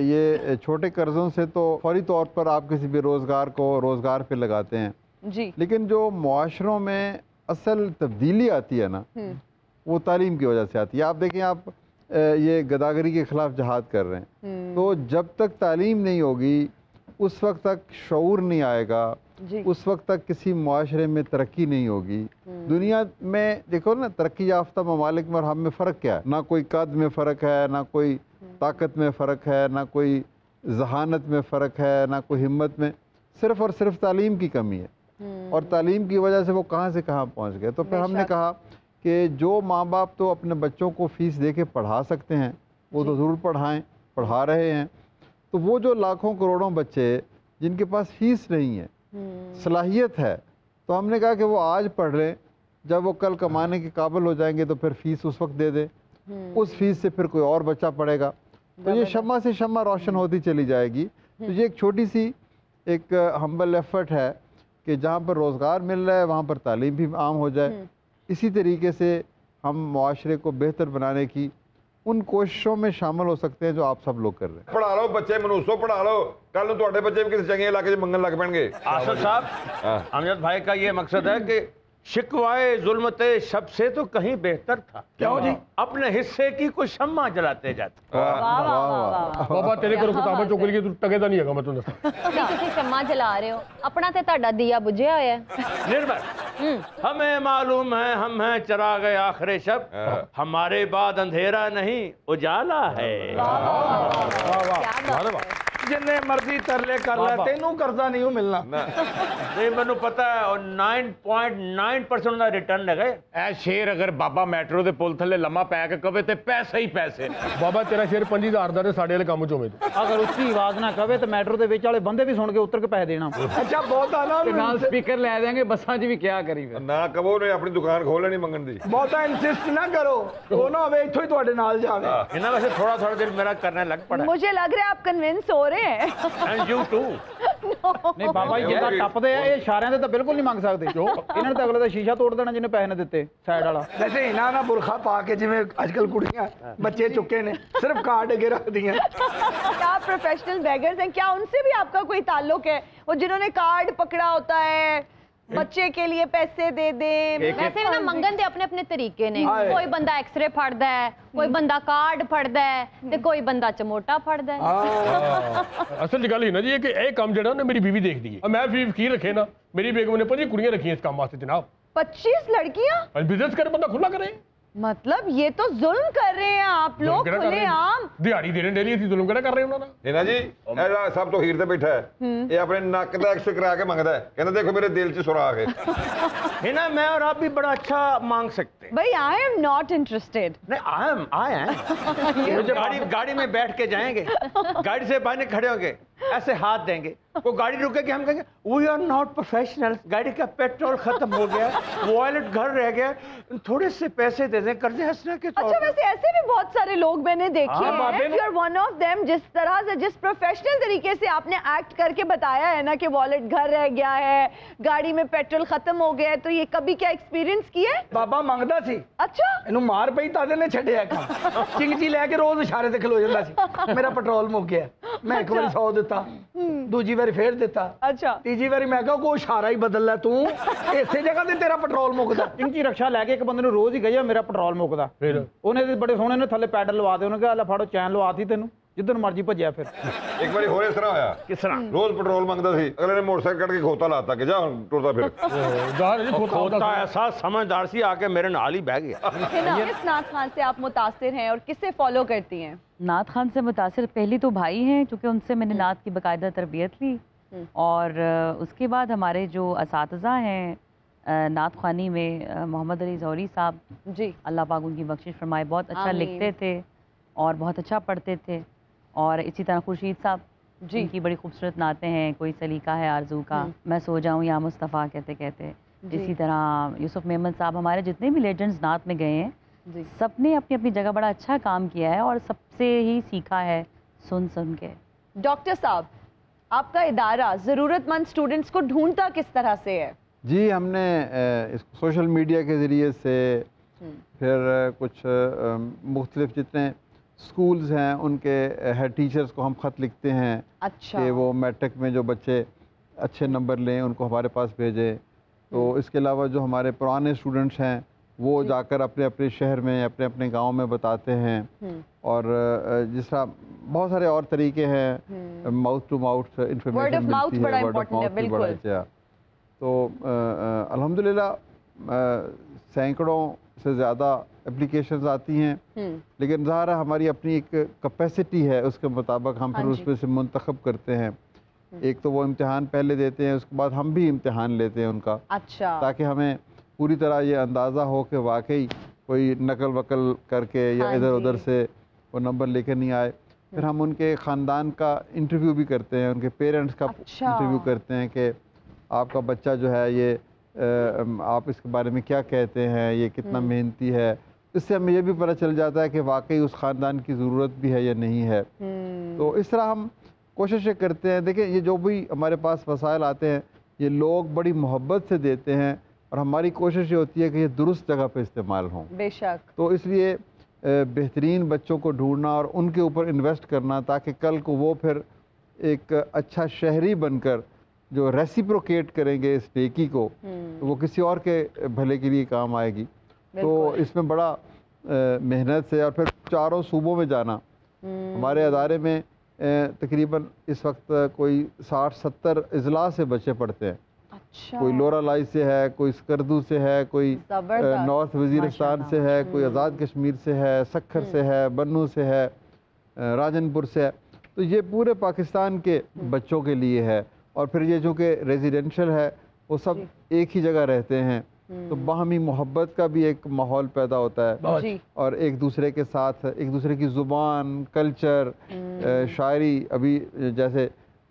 ये छोटे कर्ज़ों से तो फौरी तौर पर आप किसी भी रोज़गार को रोज़गार पे लगाते हैं जी, लेकिन जो मुआशरों में असल तब्दीली आती है ना वो तालीम की वजह से आती है। आप देखें, आप ये गदागरी के ख़िलाफ़ जहाद कर रहे हैं, तो जब तक तालीम नहीं होगी उस वक्त तक शऊर नहीं आएगा, उस वक्त तक किसी मुआशरे में तरक्की नहीं होगी। दुनिया में देखो ना, तरक्की याफ्ता ममालिक में और हम में फ़र्क क्या है? ना कोई कद में फ़र्क है, ना कोई ताकत में फ़र्क है, ना कोई जहानत में फ़र्क है, ना कोई हिम्मत में, सिर्फ़ और सिर्फ तालीम की कमी है। और तालीम की वजह से वो कहाँ से कहाँ पहुँच गए। तो फिर हमने कहा कि जो माँ बाप तो अपने बच्चों को फ़ीस दे के पढ़ा सकते हैं वो तो ज़रूर पढ़ाएं, पढ़ा रहे हैं। तो वो जो लाखों करोड़ों बच्चे जिनके पास फ़ीस नहीं है, सलाहियत है, तो हमने कहा कि वो आज पढ़ लें, जब वो कल कमाने के काबिल हो जाएंगे तो फिर फ़ीस उस वक्त दे दें। उस फ़ीस से फिर कोई और बच्चा पढ़ेगा, तो ये शम्मा से शम्मा रोशन होती चली जाएगी। तो ये एक छोटी सी एक हम्बल एफर्ट है कि जहाँ पर रोज़गार मिल रहा है वहाँ पर तालीम भी आम हो जाए। इसी तरीके से हम मुआशरे को बेहतर बनाने की उन कोशिशों में शामिल हो सकते हैं जो आप सब लोग कर रहे हैं। ਪੜ੍ਹਾ ਲਓ ਬੱਚੇ, ਮਨੂਸੋ ਪੜ੍ਹਾ ਲਓ, ਕੱਲ ਨੂੰ ਤੁਹਾਡੇ ਬੱਚੇ ਵੀ ਕਿਸੇ ਚੰਗੇ ਇਲਾਕੇ 'ਚ ਮੰਗਣ ਲੱਗ ਪੈਣਗੇ। आसिफ साहब, अमजद भाई का ये मकसद है कि शिकवाए जुल्मते शब से तो कहीं बेहतर था। क्यों जी? अपने हिस्से की कोई शम्मा जलाते जाते। बाबा तेरे को किताबें चुक ली तू टके नहीं है मैं तुम दसा नहीं तुसी शम्मा जला रहे हो अपना ते ਤੁਹਾਡਾ दिया बुझिया होया है। निर्मल हमें मालूम है हम हैं चिराग आखिर शब हमारे बाद अंधेरा नहीं उजाला है। जिन्ने मर्जी तरले कर ले तेनू करजा नहीं हो मिलना नहीं मैनू पता है और नाइन पॉइंट नाइन परसेंट ਦਾ ਰਿਟਰਨ ਲਗੇ ਐ ਸ਼ੇਰ ਅਗਰ ਬਾਬਾ ਮੈਟਰੋ ਦੇ ਪੁਲ ਥੱਲੇ ਲੰਮਾ ਪੈ ਕੇ ਕਵੇ ਤੇ ਪੈਸੇ ਹੀ ਪੈਸੇ। ਬਾਬਾ ਤੇਰਾ ਸ਼ੇਰ ਪੰਜੀ ਹਜ਼ਾਰ ਦਾ ਤੇ ਸਾਡੇ ਵਾਲੇ ਕੰਮ ਚ ਹੋਵੇ ਅਗਰ ਉੱਚੀ ਆਵਾਜ਼ ਨਾ ਕਵੇ ਤੇ ਮੈਟਰੋ ਦੇ ਵਿੱਚ ਵਾਲੇ ਬੰਦੇ ਵੀ ਸੁਣ ਕੇ ਉੱਤਰ ਕੇ ਪੈਸੇ ਦੇਣਾ। ਅੱਛਾ ਬਹੁਤਾ ਨਾ ਤੇ ਨਾਲ ਸਪੀਕਰ ਲੈ ਦੇਾਂਗੇ ਬੱਸਾਂ 'ਚ ਵੀ ਕਿਆ ਕਰੀ ਫਿਰ ਨਾ ਕਹੋ ਨੇ ਆਪਣੀ ਦੁਕਾਨ ਖੋਲ ਲੈਣੀ ਮੰਗਣ ਦੀ। ਬਹੁਤਾ ਇਨਸਿਸਟ ਨਾ ਕਰੋ ਉਹ ਨਾ ਹੋਵੇ ਇੱਥੋਂ ਹੀ ਤੁਹਾਡੇ ਨਾਲ ਜਾਵੇ। ਇਹਨਾਂ ਵੈਸੇ ਥੋੜਾ ਥੋੜਾ ਦਿਲ ਮੇਰਾ ਕਰਨੇ ਲੱਗ ਪੜਾ। मुझे लग रहा है आप कन्विंस हो रहे हैं। एंड यू टू ਨਹੀਂ ਬਾਬਾ ਜੀ ਜਿੱਦਾਂ ਟੱਪਦੇ ਆ ਇਹ ਇਸ਼ਾਰਿਆਂ ਤੇ ਤਾਂ ਬਿਲਕੁਲ ਨਹੀਂ ਮੰਗ ਸਕਦੇ ਕਿਉਂ ਇਹਨਾਂ ਨੇ ਤਾਂ ਅਗਲੇ ਦਾ ਸ਼ੀਸ਼ਾ ਤੋੜ ਦੇਣਾ ਜਿਹਨੇ ਪੈਸੇ ਨਾ ਦਿੱਤੇ ਸਾਈਡ ਵਾਲਾ। ਵੈਸੇ ਇਹਨਾਂ ਨਾ ਬੁਰਖਾ ਪਾ ਕੇ ਜਿਵੇਂ ਅੱਜਕੱਲ ਕੁੜੀਆਂ ਬੱਚੇ ਚੁੱਕੇ ਨੇ ਸਿਰਫ ਕਾਰਡ ਅੱਗੇ ਰੱਖਦੀਆਂ। क्या प्रोफेशनल बेगर्स हैं क्या उनसे भी आपका कोई ताल्लुक है वो जिन्होंने कार्ड पकड़ा होता है बच्चे के लिए पैसे दे दे। वैसे भी ना मंगन दे अपने अपने तरीके ने कोई बंदा एक्सरे फड़दा है कोई बंदा कार्ड फड़दा है ते कोई बंदा चमोटा फड़दा है। असल गल ही ना जी कि ये काम जड़ा ने मेरी बीवी देखदी है मैं भी फकीर रखे ना मेरी बेगम ने पच्चीस कुड़ियां रखी इस काम वास्ते जनाब। पच्चीस लड़कियां बिजनेस करे बंदा खुला करे मतलब ये तो जुल्म कर रहे हैं आप लोग खुले आम दिहाड़ी दे रहे डेली ਅਸੀਂ ਜ਼ੁਲਮ ਕਿਹੜਾ ਕਰ ਰਹੇ ਉਹਨਾਂ ਨਾਲ। ਇਹਨਾਂ ਜੀ ਇਹ ਸਭ ਤੋਂ ਹੀਰ ਤੇ ਬੈਠਾ ਹੈ ਇਹ ਆਪਣੇ ਨੱਕ ਦਾ ਐਕਸ ਕਰਾ ਕੇ ਮੰਗਦਾ ਹੈ ਕਹਿੰਦਾ ਦੇਖੋ ਮੇਰੇ ਦਿਲ 'ਚ ਸੁਰਾਖ ਹੈ। है ना मैं और आप भी बड़ा अच्छा मांग सकते हैं। भाई आई एम नॉट इंटरेस्टेड। नहीं आई एम आई एम गाड़ी गाड़ी में बैठ के जाएंगे गाड़ी से बाहर खड़े होंगे ऐसे हाथ देंगे वो गाड़ी रुकेगी हम कहेंगे वी आर नॉट प्रोफेशनल गाड़ी का पेट्रोल खत्म हो गया वॉलेट घर रह गया थोड़े से पैसे दे दें कर्जे हंसने के तौर। अच्छा वैसे ऐसे भी बहुत सारे लोग मैंने देखे हैं you are one of them जिस तरह से जिस प्रोफेशनल तरीके से आपने एक्ट करके बताया है ना कि वॉलेट घर रह गया है गाड़ी में पेट्रोल खत्म हो गया है तो ये कभी क्या एक्सपीरियंस किया है? ਬਾਬਾ ਮੰਗਦਾ ਸੀ। अच्छा ਇਹਨੂੰ ਮਾਰ ਪਈ ਤਾਂ ਇਹਨੇ ਛੱਡਿਆ ਕੰਮ ਚਿੰਗਜੀ ਲੈ ਕੇ ਰੋਜ਼ ਇਸ਼ਾਰੇ ਤੇ ਖਲੋ ਜਾਂਦਾ ਸੀ ਮੇਰਾ ਪੈਟਰੋਲ ਮੁੱਕ ਗਿਆ ਮੈਂ ਇੱਕ ਵਾਰੀ ਸੌ ਦਿੱਤਾ ਦੂਜੀ ਵਾਰੀ ਫੇਰ ਦਿੱਤਾ अच्छा ਤੀਜੀ ਵਾਰੀ ਮੈਂ ਕਿਹਾ ਕੋਈ ਇਸ਼ਾਰਾ ਹੀ ਬਦਲ ਲੈ ਤੂੰ ਇਸੇ ਜਗ੍ਹਾ ਤੇ ਤੇਰਾ ਪੈਟਰੋਲ ਮੁੱਕਦਾ। ਇੰਚੀ ਰਕਸ਼ਾ ਲੈ ਕੇ ਇੱਕ ਬੰਦੇ ਨੂੰ ਰੋਜ਼ ਹੀ ਗਈ ਮੇਰਾ ਪੈਟਰੋਲ ਮੁੱਕਦਾ ਫਿਰ ਉਹਨੇ ਤੇ ਬੜੇ ਸੋਹਣੇ ਨੇ ਥੱਲੇ ਪੈਡਲ ਲਵਾ ਦੇ ਉਹਨੇ ਕਿਹਾ ਲੈ ਫੜੋ ਚੈਨ ਲਵਾਤੀ ਤੈਨੂੰ ਜਿੱਦਨ ਮਰਜੀ ਭੱਜਿਆ ਫਿਰ। ਇੱਕ ਵਾਰੀ ਹੋਰ ਇਸ ਤਰ੍ਹਾਂ ਹੋਇਆ किस तरह ਰੋਜ਼ ਪੈਟਰੋਲ ਮੰਗਦਾ ਸੀ ਅਗਲੇ ਨੇ ਮੋਟਰਸਾਈਕਲ ਕੱਢ ਕੇ ਖੋਤਾ ਲਾਤਾ ਕਿ ਜਾ ਹੁਣ ਟੁਰਦਾ ਫਿਰ। खोता ऐसा समझदार सी आके मेरे नाल ही बह गया। किस नाथ खान से आप मुतासिर हैं और किससे फॉलो करती हैं? नाथ खान से मुतासिर पहली तो भाई हैं क्योंकि उनसे मैंने नात की बाकायदा तरबियत ली और उसके बाद हमारे जो असातिज़ा हैं नात खानी में मोहम्मद अली ज़ौहरी साहब जी अल्लाह पाक उनकी बख्शिश फरमाए बहुत अच्छा लिखते थे और बहुत अच्छा पढ़ते थे और इसी तरह खुर्शीद साहब जी की बड़ी खूबसूरत नातें हैं कोई सलीका है आरजू का मैं सो जाऊँ या मुस्तफ़ा कहते कहते इसी तरह यूसुफ मेमन साहब हमारे जितने भी लेजेंड्स नात में गए हैं सब ने अपनी अपनी जगह बड़ा अच्छा काम किया है और सबसे ही सीखा है सुन सुन के। डॉक्टर साहब आपका इदारा ज़रूरतमंद स्टूडेंट्स को ढूंढता किस तरह से है? जी हमने सोशल मीडिया के ज़रिए से फिर कुछ मुख्तलिफ जितने स्कूल्स हैं उनके हेड टीचर्स को हम ख़त लिखते हैं अच्छा कि वो मैट्रिक में जो बच्चे अच्छे नंबर लें उनको हमारे पास भेजें। तो इसके अलावा जो हमारे पुराने स्टूडेंट्स हैं वो जाकर अपने अपने शहर में अपने अपने गांव में बताते हैं और जिस तरह बहुत सारे और तरीके हैं माउथ टू माउथ इंफॉर्मेशन मिलती है वर्ड ऑफ माउथ भी बड़ा अच्छा। तो अल्हम्दुलिल्लाह सैकड़ों से ज़्यादा एप्लीकेशंस आती हैं लेकिन ज़ाहिर है हमारी अपनी एक कैपेसिटी है उसके मुताबिक हम फिर उसमें से मुंतखब करते हैं। एक तो वो इम्तिहान पहले देते हैं उसके बाद हम भी इम्तिहान लेते हैं उनका अच्छा ताकि हमें पूरी तरह ये अंदाज़ा हो कि वाकई कोई नकल वकल करके या इधर उधर से वो नंबर लेकर नहीं आए। फिर हम उनके ख़ानदान का इंटरव्यू भी करते हैं उनके पेरेंट्स का अच्छा। इंटरव्यू करते हैं कि आपका बच्चा जो है ये आप इसके बारे में क्या कहते हैं ये कितना मेहनती है। इससे हमें ये भी पता चल जाता है कि वाकई उस ख़ानदान की ज़रूरत भी है या नहीं है। तो इस तरह हम कोशिशें करते हैं। देखिए ये जो भी हमारे पास वसाइल आते हैं ये लोग बड़ी मोहब्बत से देते हैं और हमारी कोशिश ये होती है कि ये दुरुस्त जगह पे इस्तेमाल हों। बेशक। तो इसलिए बेहतरीन बच्चों को ढूंढना और उनके ऊपर इन्वेस्ट करना ताकि कल को वो फिर एक अच्छा शहरी बनकर جو ریسیپروکیٹ کریں گے اس نیکی کو وہ کسی اور کے بھلے کے لیے کام آئے گی. تو اس میں بڑا محنت سے اور پھر چاروں صوبوں میں جانا. ہمارے ادارے میں تقریباً اس وقت کوئی ساٹھ ستر اضلاع سے بچے پڑھتے ہیں. کوئی لورا لائی سے ہے, کوئی اسکردو سے ہے, کوئی نارتھ وزیرستان سے ہے, کوئی آزاد کشمیر سے ہے, سکھر سے ہے, بنو سے ہے, راجن پور سے ہے. تو یہ پورے پاکستان کے بچوں کے لیے ہے. اور پھر یہ جو کہ ریزیڈینشل ہے وہ سب ایک ہی جگہ رہتے ہیں, تو باہمی محبت کا بھی ایک ماحول پیدا ہوتا ہے, اور ایک دوسرے کے ساتھ ایک دوسرے کی زبان, کلچر, شاعری, ابھی جیسے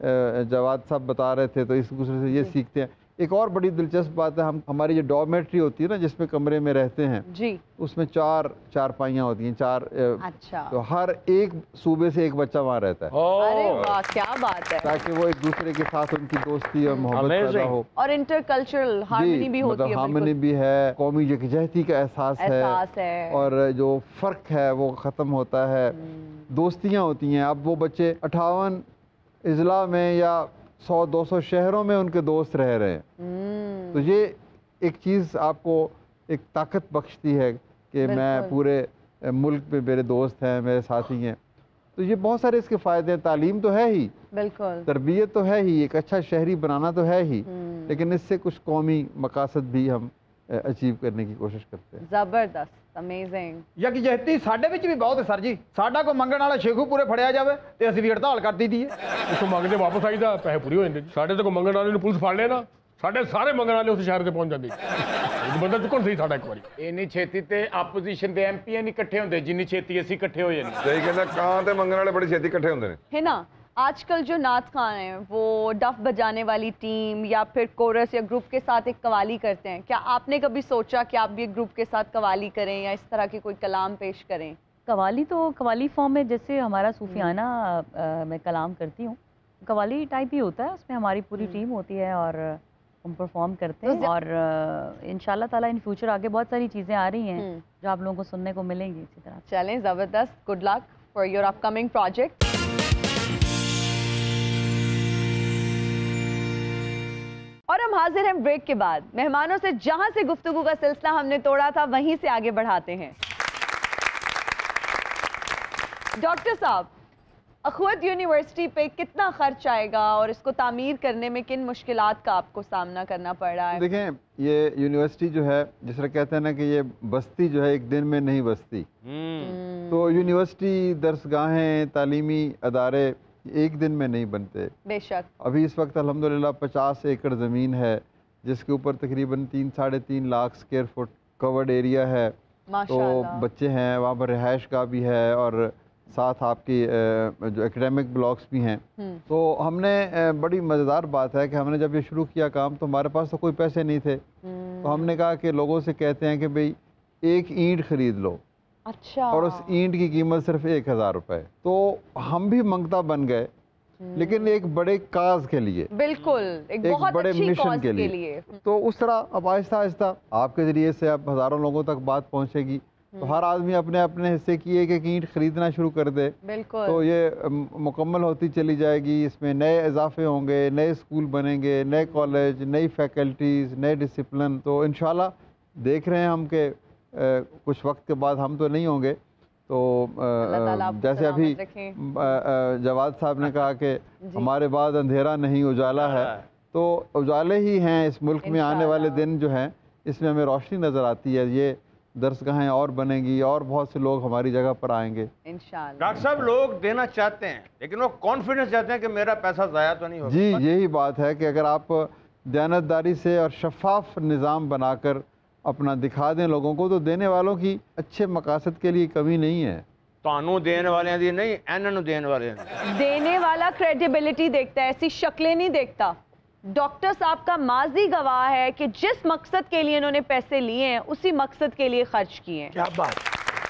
جواد صاحب بتا رہے تھے, تو اس دوسرے سے یہ سیکھتے ہیں. ایک اور بڑی دلچسپ بات ہے, ہم ہماری یہ ڈارمیٹری ہوتی ہے نا جس میں کمرے میں رہتے ہیں, جی اس میں چار چار پائیاں ہوتی ہیں, چار, اچھا, تو ہر ایک صوبے سے ایک بچہ وہاں رہتا ہے. ارے واہ کیا بات ہے, تاکہ وہ ایک دوسرے کے ساتھ ان کی دوستی اور محبت پیدا ہو, اور انٹر کلچرل ہارمنی بھی ہوتی ہے. ہارمنی بھی ہے, قومی یکجہتی کا احساس ہے, اور جو فرق ہے وہ ختم ہوتا ہے, دوستیاں ہوتی ہیں. اب وہ بچے اٹھاون اضلاع میں یا سو دو سو شہروں میں ان کے دوست رہ رہے ہیں, تو یہ ایک چیز آپ کو ایک طاقت بخشتی ہے کہ میں پورے ملک میں میرے دوست ہیں, میرے ساتھی ہیں. تو یہ بہت سارے اس کے فائدے ہیں. تعلیم تو ہے ہی, بالکل, تربیت تو ہے ہی, ایک اچھا شہری بنانا تو ہے ہی, لیکن اس سے کچھ قومی مقاصد بھی ہم اچیو کرنے کی کوشش کرتے ہیں. زبردست, امیزنگ. یکجہتی ਸਾਡੇ ਵਿੱਚ ਵੀ ਬਹੁਤ ਹੈ ਸਰ ਜੀ. ਸਾਡਾ ਕੋ ਮੰਗਣ ਵਾਲਾ ਸ਼ੇਖੂ ਪੂਰੇ ਫੜਿਆ ਜਾਵੇ ਤੇ ਅਸੀਂ ਵੀ ਹੜਤਾਲ ਕਰ ਦਈਦੀ ਹੈ. ਉਸ ਮੰਗਦੇ ਵਾਪਸ ਆਈਦਾ, ਪੈਸੇ ਪੂਰੇ ਹੋ ਜਾਂਦੇ ਜੀ. ਸਾਡੇ ਤੇ ਕੋ ਮੰਗਣ ਵਾਲੇ ਨੂੰ ਪੁਲਿਸ ਫੜ ਲਿਆ ਨਾ, ਸਾਡੇ ਸਾਰੇ ਮੰਗਣ ਵਾਲੇ ਉਸ ਸ਼ਹਿਰ ਤੇ ਪਹੁੰਚ ਜਾਂਦੇ. ਇੱਕ ਬੰਦਾ ਚੁੱਕਣ ਸਹੀ ਸਾਡਾ ਇੱਕ ਵਾਰੀ. ਇੰਨੀ ਛੇਤੀ ਤੇ ਆਪੋਜੀਸ਼ਨ ਦੇ ਐਮਪੀ ਨਹੀਂ ਇਕੱਠੇ ਹੁੰਦੇ ਜਿੰਨੀ ਛੇਤੀ ਅਸੀਂ ਇਕੱਠੇ ਹੋ ਜਾਂਦੇ. ਸਹੀ ਕਹਿੰਦਾ, ਕਾਂ ਤੇ ਮੰਗਣ ਵਾਲੇ ਬੜੀ ਛੇਤੀ ਇਕੱਠੇ ਹੁੰਦੇ ਨੇ. ہے نا, آج کل جو نعت خان ہیں وہ ڈف بجانے والی ٹیم یا پھر کورس یا گروپ کے ساتھ ایک قوالی کرتے ہیں. کیا آپ نے کبھی سوچا کہ آپ بھی ایک گروپ کے ساتھ قوالی کریں یا اس طرح کی کوئی کلام پیش کریں؟ قوالی تو قوالی فارم میں جیسے ہمارا صوفیانہ میں کلام کرتی ہوں, قوالی ٹائپ ہی ہوتا ہے. اس میں ہماری پوری ٹیم ہوتی ہے اور ہم پرفارم کرتے ہیں, اور انشاءاللہ تعالیٰ ان فیوچر آگے بہت ساری چیزیں آ رہی ہیں جو آپ لوگوں کو سننے کو ملیں گی اسی طرح. چلیں, زبردست, good luck for your upcoming project. اور ہم حاضر ہیں بریک کے بعد. مہمانوں سے جہاں سے گفتگو کا سلسلہ ہم نے توڑا تھا وہیں سے آگے بڑھاتے ہیں. ڈاکٹر صاحب, اخوت یونیورسٹی پہ کتنا خرچ آئے گا اور اس کو تعمیر کرنے میں کن مشکلات کا آپ کو سامنا کرنا پڑ رہا ہے؟ دیکھیں, یہ یونیورسٹی جو ہے جس طرح کہتے ہیں نا کہ یہ بستی جو ہے ایک دن میں نہیں بستی. تو یونیورسٹی, درسگاہیں, تعلیمی ادارے ایک دن میں نہیں بنتے. بے شک. ابھی اس وقت الحمدللہ پچاس ایکڑ زمین ہے جس کے اوپر تقریباً تین ساڑھے تین lakh square feet covered area ہے. تو بچے ہیں وہاں پر, رہائش گاہ بھی ہے, اور ساتھ آپ کی جو ایکڈیمک بلاکس بھی ہیں. تو ہم نے, بڑی مزیدار بات ہے کہ ہم نے جب یہ شروع کیا کام تو ہمارے پاس تو کوئی پیسے نہیں تھے. تو ہم نے کہا کہ لوگوں سے کہتے ہیں کہ بھئی ایک اینٹ خرید لو, اچھا, اور اس اینٹ کی قیمت صرف ایک ہزار روپے. تو ہم بھی منگتا بن گئے, لیکن ایک بڑے کاز کے لیے, بالکل ایک بہت بڑے اچھی مشن کاز کے لیے. تو اس طرح اب آہستہ آہستہ آپ کے ذریعے سے اب ہزاروں لوگوں تک بات پہنچے گی, تو ہر آدمی اپنے اپنے حصے کی ایک ایک اینٹ خریدنا شروع کر دے. بالکل. تو یہ مکمل ہوتی چلی جائے گی. اس میں نئے اضافے ہوں گے, نئے اسکول بنیں گے, نئے کالج, نئی فیکلٹیز, نئے ڈسپلن. تو انشاءاللہ دیکھ رہے ہیں ہم کہ کچھ وقت کے بعد ہم تو نہیں ہوں گے. تو جیسے ابھی جواد صاحب نے کہا کہ ہمارے بعد اندھیرا نہیں اجالا ہے, تو اجالے ہی ہیں اس ملک میں. آنے والے دن جو ہیں اس میں ہمیں روشنی نظر آتی ہے. یہ درسگاہیں اور بنیں گی اور بہت سے لوگ ہماری جگہ پر آئیں گے انشاءاللہ. ڈاکٹر صاحب, لوگ دینا چاہتے ہیں لیکن وہ کانفیڈنس چاہتے ہیں کہ میرا پیسہ ضائع تو نہیں ہوگا. جی یہی بات ہے کہ اگر آپ دیانتداری سے اور شفاف نظام بنا کر اپنا دکھا دیں لوگوں کو, تو دینے والوں کی اچھے مقاصد کے لیے کمی نہیں ہے. تانوں دینے والے ہیں نہیں, اینن دینے والے ہیں. دینے والا کریڈیبلٹی دیکھتا ہے, ایسی شکلیں نہیں دیکھتا. ڈاکٹر صاحب کا ماضی گواہ ہے کہ جس مقصد کے لیے انہوں نے پیسے لیے ہیں اسی مقصد کے لیے خرچ کیے ہیں. کیا بات.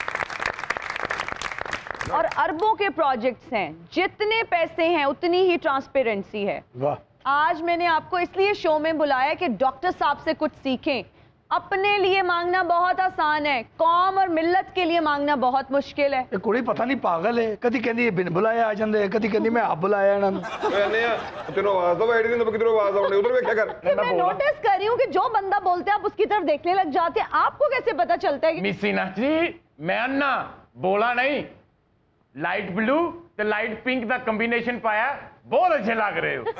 اور اربوں کے پروجیکٹس ہیں, جتنے پیسے ہیں اتنی ہی ٹرانسپیرنسی ہے. واہ. آج میں نے آپ کو اس لیے شو میں بلایا کہ ڈاکٹر صاحب سے کچھ سیکھیں. अपने लिए मांगना बहुत आसान है, कौम और मिल्लत के लिए मांगना बहुत मुश्किल है। ਇਹ ਕੁੜੀ ਪਤਾ ਨਹੀਂ ਪਾਗਲ ਹੈ, ਕਦੀ ਕਹਿੰਦੀ ਬਿਨ ਬੁਲਾਇਆ ਆ ਜਾਂਦੇ, ਕਦੀ ਕਹਿੰਦੀ ਮੈਂ ਆਪ ਬੁਲਾਇਆ ਇਹਨਾਂ ਨੂੰ। ਓਏ ਅੰਨੇ ਆ ਤੈਨੂੰ ਆਵਾਜ਼ ਤਾਂ ਬੈਠੀ ਨਹੀਂ, ਕਿਧਰੋਂ ਆਵਾਜ਼ ਆਉਣੀ, ਉਧਰ ਵੇਖਿਆ ਕਰ। मैं नोटिस कर रही हूँ कि जो बंदा बोलते हैं आप उसकी तरफ देखने लग जाते हैं, आपको कैसे पता चलता है कि मिसीना जी मैं अन्ना बोला नहीं, लाइट ब्लू ਤੇ ਲਾਈਟ ਪਿੰਕ ਦਾ ਕੰਬੀਨੇਸ਼ਨ ਪਾਇਆ, ਬਹੁਤ ਅੱਛੇ ਲੱਗ ਰਹੇ ਹੋ।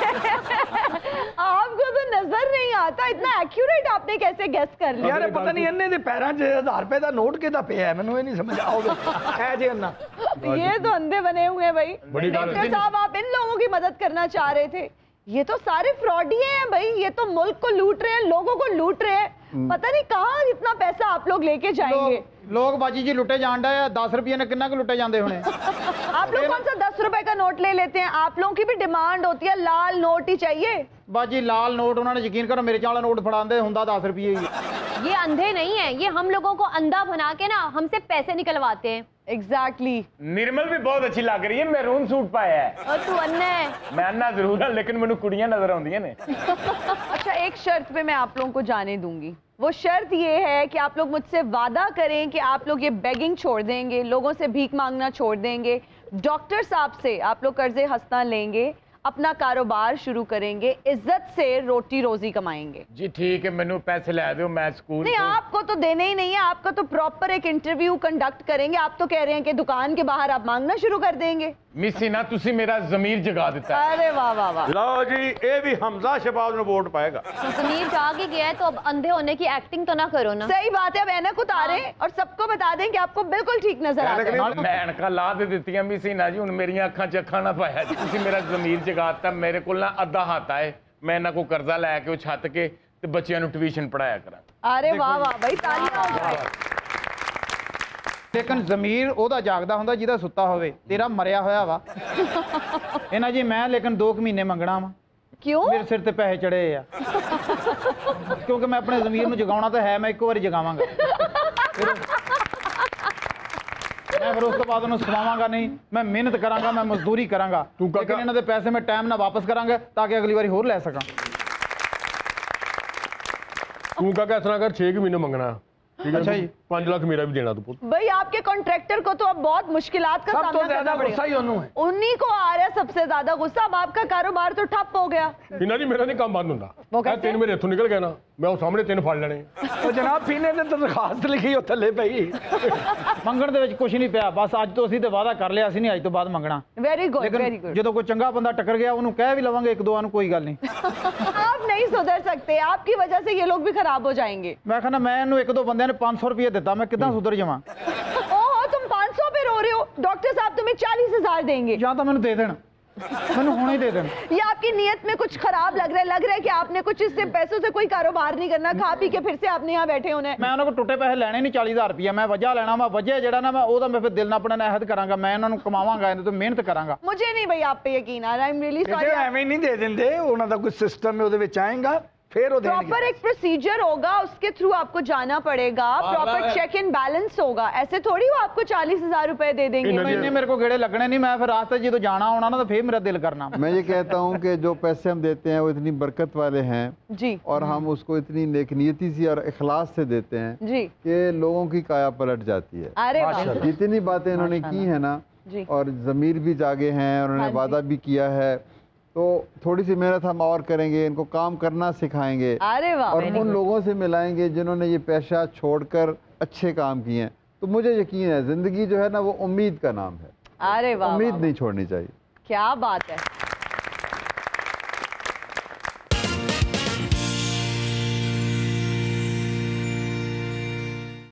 आपको तो नजर नहीं आता, इतना एक्यूरेट आपने कैसे गेस कर लिया? ਯਾਰ ਇਹ ਪਤਾ ਨਹੀਂ ਇਹਨੇ ਦੇ ਪੈਰਾਂ 'ਚ ਹਜ਼ਾਰ ਰੁਪਏ ਦਾ ਨੋਟ ਕਿਹਦਾ ਪਿਆ ਹੈ, ਮੈਨੂੰ ਇਹ ਨਹੀਂ ਸਮਝ ਆਉਗਾ। ਐ ਜੇ ਅੰਨਾ ये तो अंधे बने हुए हैं भाई। बड़ी बात है। डॉक्टर साहब आप इन लोगों की मदद करना चाह रहे थे, ये तो सारे फ्रॉडी हैं भाई, ये तो मुल्क को लूट रहे हैं, लोगों को लूट रहे हैं, पता नहीं कहाँ इतना पैसा आप लोग लेके जाएंगे। ਲੋਕ ਬਾਜੀ ਜੀ ਲੁੱਟੇ ਜਾਂਦਾ ਹੈ, दस रुपये ने कितना को लुटे जाते होने। आप लोग कौन सा दस रुपए का नोट ले लेते हैं, आप लोगों की भी डिमांड होती है लाल नोट ही चाहिए। ਬਾਜੀ ਲਾਲ ਨੋਟ ਉਹਨਾਂ ਨੇ ਯਕੀਨ ਕਰੋ ਮੇਰੇ ਚਾਲਾ ਨੋਟ ਫੜਾਉਂਦੇ ਹੁੰਦਾ दस रुपये ही। ये अंधे नहीं है, ये हम लोगों को अंधा बना के ना हमसे पैसे निकलवाते हैं। Exactly exactly. निर्मल भी बहुत अच्छी लग रही है, मैरून सूट पाया है। और तू अन्ना है। मैं अन्ना जरूर है लेकिन मैंने कुड़ियां नजर आउंदियां ने। अच्छा एक शर्त पे मैं आप लोगों को जाने दूंगी, वो शर्त ये है कि आप लोग मुझसे वादा करें कि आप लोग ये बेगिंग छोड़ देंगे, लोगों से भीख मांगना छोड़ देंगे, डॉक्टर साहब से आप लोग कर्जे हंसना लेंगे, अपना कारोबार शुरू करेंगे, इज्जत से रोटी रोजी कमाएंगे। जी ठीक है, मैंने पैसे ला दो, मैं स्कूल नहीं आपको तो देने ही नहीं है, आपका तो प्रॉपर एक इंटरव्यू कंडक्ट करेंगे। आप तो कह रहे हैं कि दुकान के बाहर आप मांगना शुरू कर देंगे। मिसी ना तुसी मेरा जमीर जगा देता है। अरे वाह वाह वाह। लो जी ये भी हमजा शबाब ने वोट पाएगा। जमीर जाग ही गया है तो अब अंधे होने की एक्टिंग तो ना करो ना। सही बात है, अब ऐनक उतारें और सबको बता दें कि आपको बिल्कुल ठीक नजर आ रहा है। मैं ऐनका ला दे दित्तियां मिसी ना जी, हुन मेरियां अखां च अखां ना पाया जी, तुसी मेरा जमीर जगाता। मेरे को ना अद्धा हाथ आए, मैं इन्हां को कर्जा लैके छत के ते बच्चियां नूं ट्यूशन पढ़ाया करा। अरे वाह वाह भाई, तालियां हो जाए। ਲੇਕਿਨ ਜ਼ਮੀਰ ਉਹਦਾ ਜਾਗਦਾ ਹੁੰਦਾ ਜਿਹਦਾ ਸੁੱਤਾ ਹੋਵੇ, ਤੇਰਾ ਮਰਿਆ ਹੋਇਆ ਵਾ। ਇਹਨਾਂ ਜੀ ਮੈਂ ਲੇਕਿਨ ਦੋ ਕੁ ਮਹੀਨੇ ਮੰਗਣਾ ਵਾ। ਕਿਉਂ? ਮੇਰੇ ਸਿਰ ਤੇ ਪੈਸੇ ਚੜੇ ਆ, ਕਿਉਂਕਿ ਮੈਂ ਆਪਣੇ ਜ਼ਮੀਰ ਨੂੰ ਜਗਾਉਣਾ ਤਾਂ ਹੈ, ਮੈਂ ਇੱਕੋ ਵਾਰੀ ਜਗਾਵਾਂਗਾ। ਮੈਂ ਫਿਰ ਉਸ ਤੋਂ ਬਾਅਦ ਉਹਨੂੰ ਸਵਾਵਾਂਗਾ ਨਹੀਂ, ਮੈਂ ਮਿਹਨਤ ਕਰਾਂਗਾ, ਮੈਂ ਮਜ਼ਦੂਰੀ ਕਰਾਂਗਾ, ਲੇਕਿਨ ਇਹਨਾਂ ਦੇ ਪੈਸੇ ਮੈਂ ਟਾਈਮ ਨਾਲ ਵਾਪਸ ਕਰਾਂਗਾ ਤਾਂ ਕਿ ਅਗਲੀ ਵਾਰੀ ਹੋਰ ਲੈ ਸਕਾਂ। ਤੂੰ ਕਾਕਾ ਇਸ ਤਰ੍ਹਾਂ ਕਰ, ਛੇ ਕੁ ਮਹੀਨੇ ਮੰਗਣਾ। ठीक है, अच्छा जी पाँच लाख मेरा भी देना तो पुत। भाई आपके कॉन्ट्रैक्टर को तो अब बहुत मुश्किलात का सामना करना पड़ेगा। उन्हीं को आ रहा है सबसे ज्यादा गुस्सा, अब आपका कारोबार तो ठप हो गया। इना जी मेरा नहीं काम बंद होता, तीन मेरे इथों निकल गए ना, मैं वो सामने तीन फड़ लेने। ਉਹ ਜਨਾਬ ਫੀਨੇ ਨੇ ਤਾਂ ਦਰਖਾਸਤ ਲਿਖੀ ਉਹ ਥੱਲੇ ਪਈ। ਮੰਗਣ ਦੇ ਵਿੱਚ ਕੁਝ ਨਹੀਂ ਪਿਆ, ਬਸ ਅੱਜ ਤੋਂ ਅਸੀਂ ਤੇ ਵਾਅਦਾ ਕਰ ਲਿਆ ਸੀ ਨਹੀਂ ਅੱਜ ਤੋਂ ਬਾਅਦ ਮੰਗਣਾ। Very good very good. ਜਦੋਂ ਕੋਈ ਚੰਗਾ ਬੰਦਾ ਟੱਕਰ ਗਿਆ ਉਹਨੂੰ ਕਹਿ ਵੀ ਲਵਾਂਗੇ ਇੱਕ ਦੋ ਨੂੰ, ਕੋਈ ਗੱਲ ਨਹੀਂ। आप नहीं सुधर सकते, आपकी वजह से ये लोग भी खराब हो जाएंगे। मैं कहना मैं इन्हों एक दो बंदे ने पाँच सौ रुपये देता, मैं कितना सुधर जावां? ओहो तुम पाँच सौ पे रो रहे हो, डॉक्टर साहब तुम्हें चालीस हजार देंगे। या तो मैंने दे देना, मैंने होने ही दे देना। ये आपकी नीयत में कुछ खराब लग रहा है, लग रहा है कि आपने कुछ इससे पैसों से कोई कारोबार नहीं करना, खा पी के फिर से आपने यहाँ बैठे होने। मैं उन्होंने टुटे पैसे लेने नहीं, चालीस हजार रुपया मैं वजह लेना, मैं वजह जड़ा ना मैं ओदा मैं फिर दिल ना अपने अहद करांगा, मैं इन्होंने कमावांगा, तो मेहनत करांगा। मुझे नहीं भाई आप पे यकीन आ रहा है, आई एम रियली सॉरी। ਐਵੇਂ ਨਹੀਂ ਦੇ ਦਿੰਦੇ, ਉਹਨਾਂ ਦਾ ਕੋਈ ਸਿਸਟਮ ਹੈ ਉਹਦੇ ਵਿੱਚ ਆਏਗਾ फिर वो देंगे। प्रॉपर एक प्रोसीजर होगा, उसके थ्रू आपको जाना पड़ेगा, प्रॉपर चेक इन बैलेंस होगा, ऐसे थोड़ी वो आपको चालीस हजार रुपए दे देंगे। इतने मेरे को गेड़े लगने नहीं, मैं फिर रास्ते जो जाना होना ना तो फिर मेरा दिल करना। मैं ये कहता हूँ कि जो पैसे हम देते हैं वो इतनी बरकत वाले हैं जी, और हम उसको इतनी नेकनीयती से और इखलास से देते हैं जी कि लोगों की काया पलट जाती है। अरे जितनी बातें इन्होंने की है ना, और ज़मीर भी जागे हैं और उन्होंने वादा भी किया है, तो थोड़ी सी मेहनत हम और करेंगे, इनको काम करना सिखाएंगे। अरे वाह। और उन लोगों से मिलाएंगे जिन्होंने ये पेशा छोड़कर अच्छे काम किए हैं। तो मुझे यकीन है ज़िंदगी जो है ना वो उम्मीद का नाम है। अरे वाह, उम्मीद नहीं छोड़नी चाहिए। क्या बात है।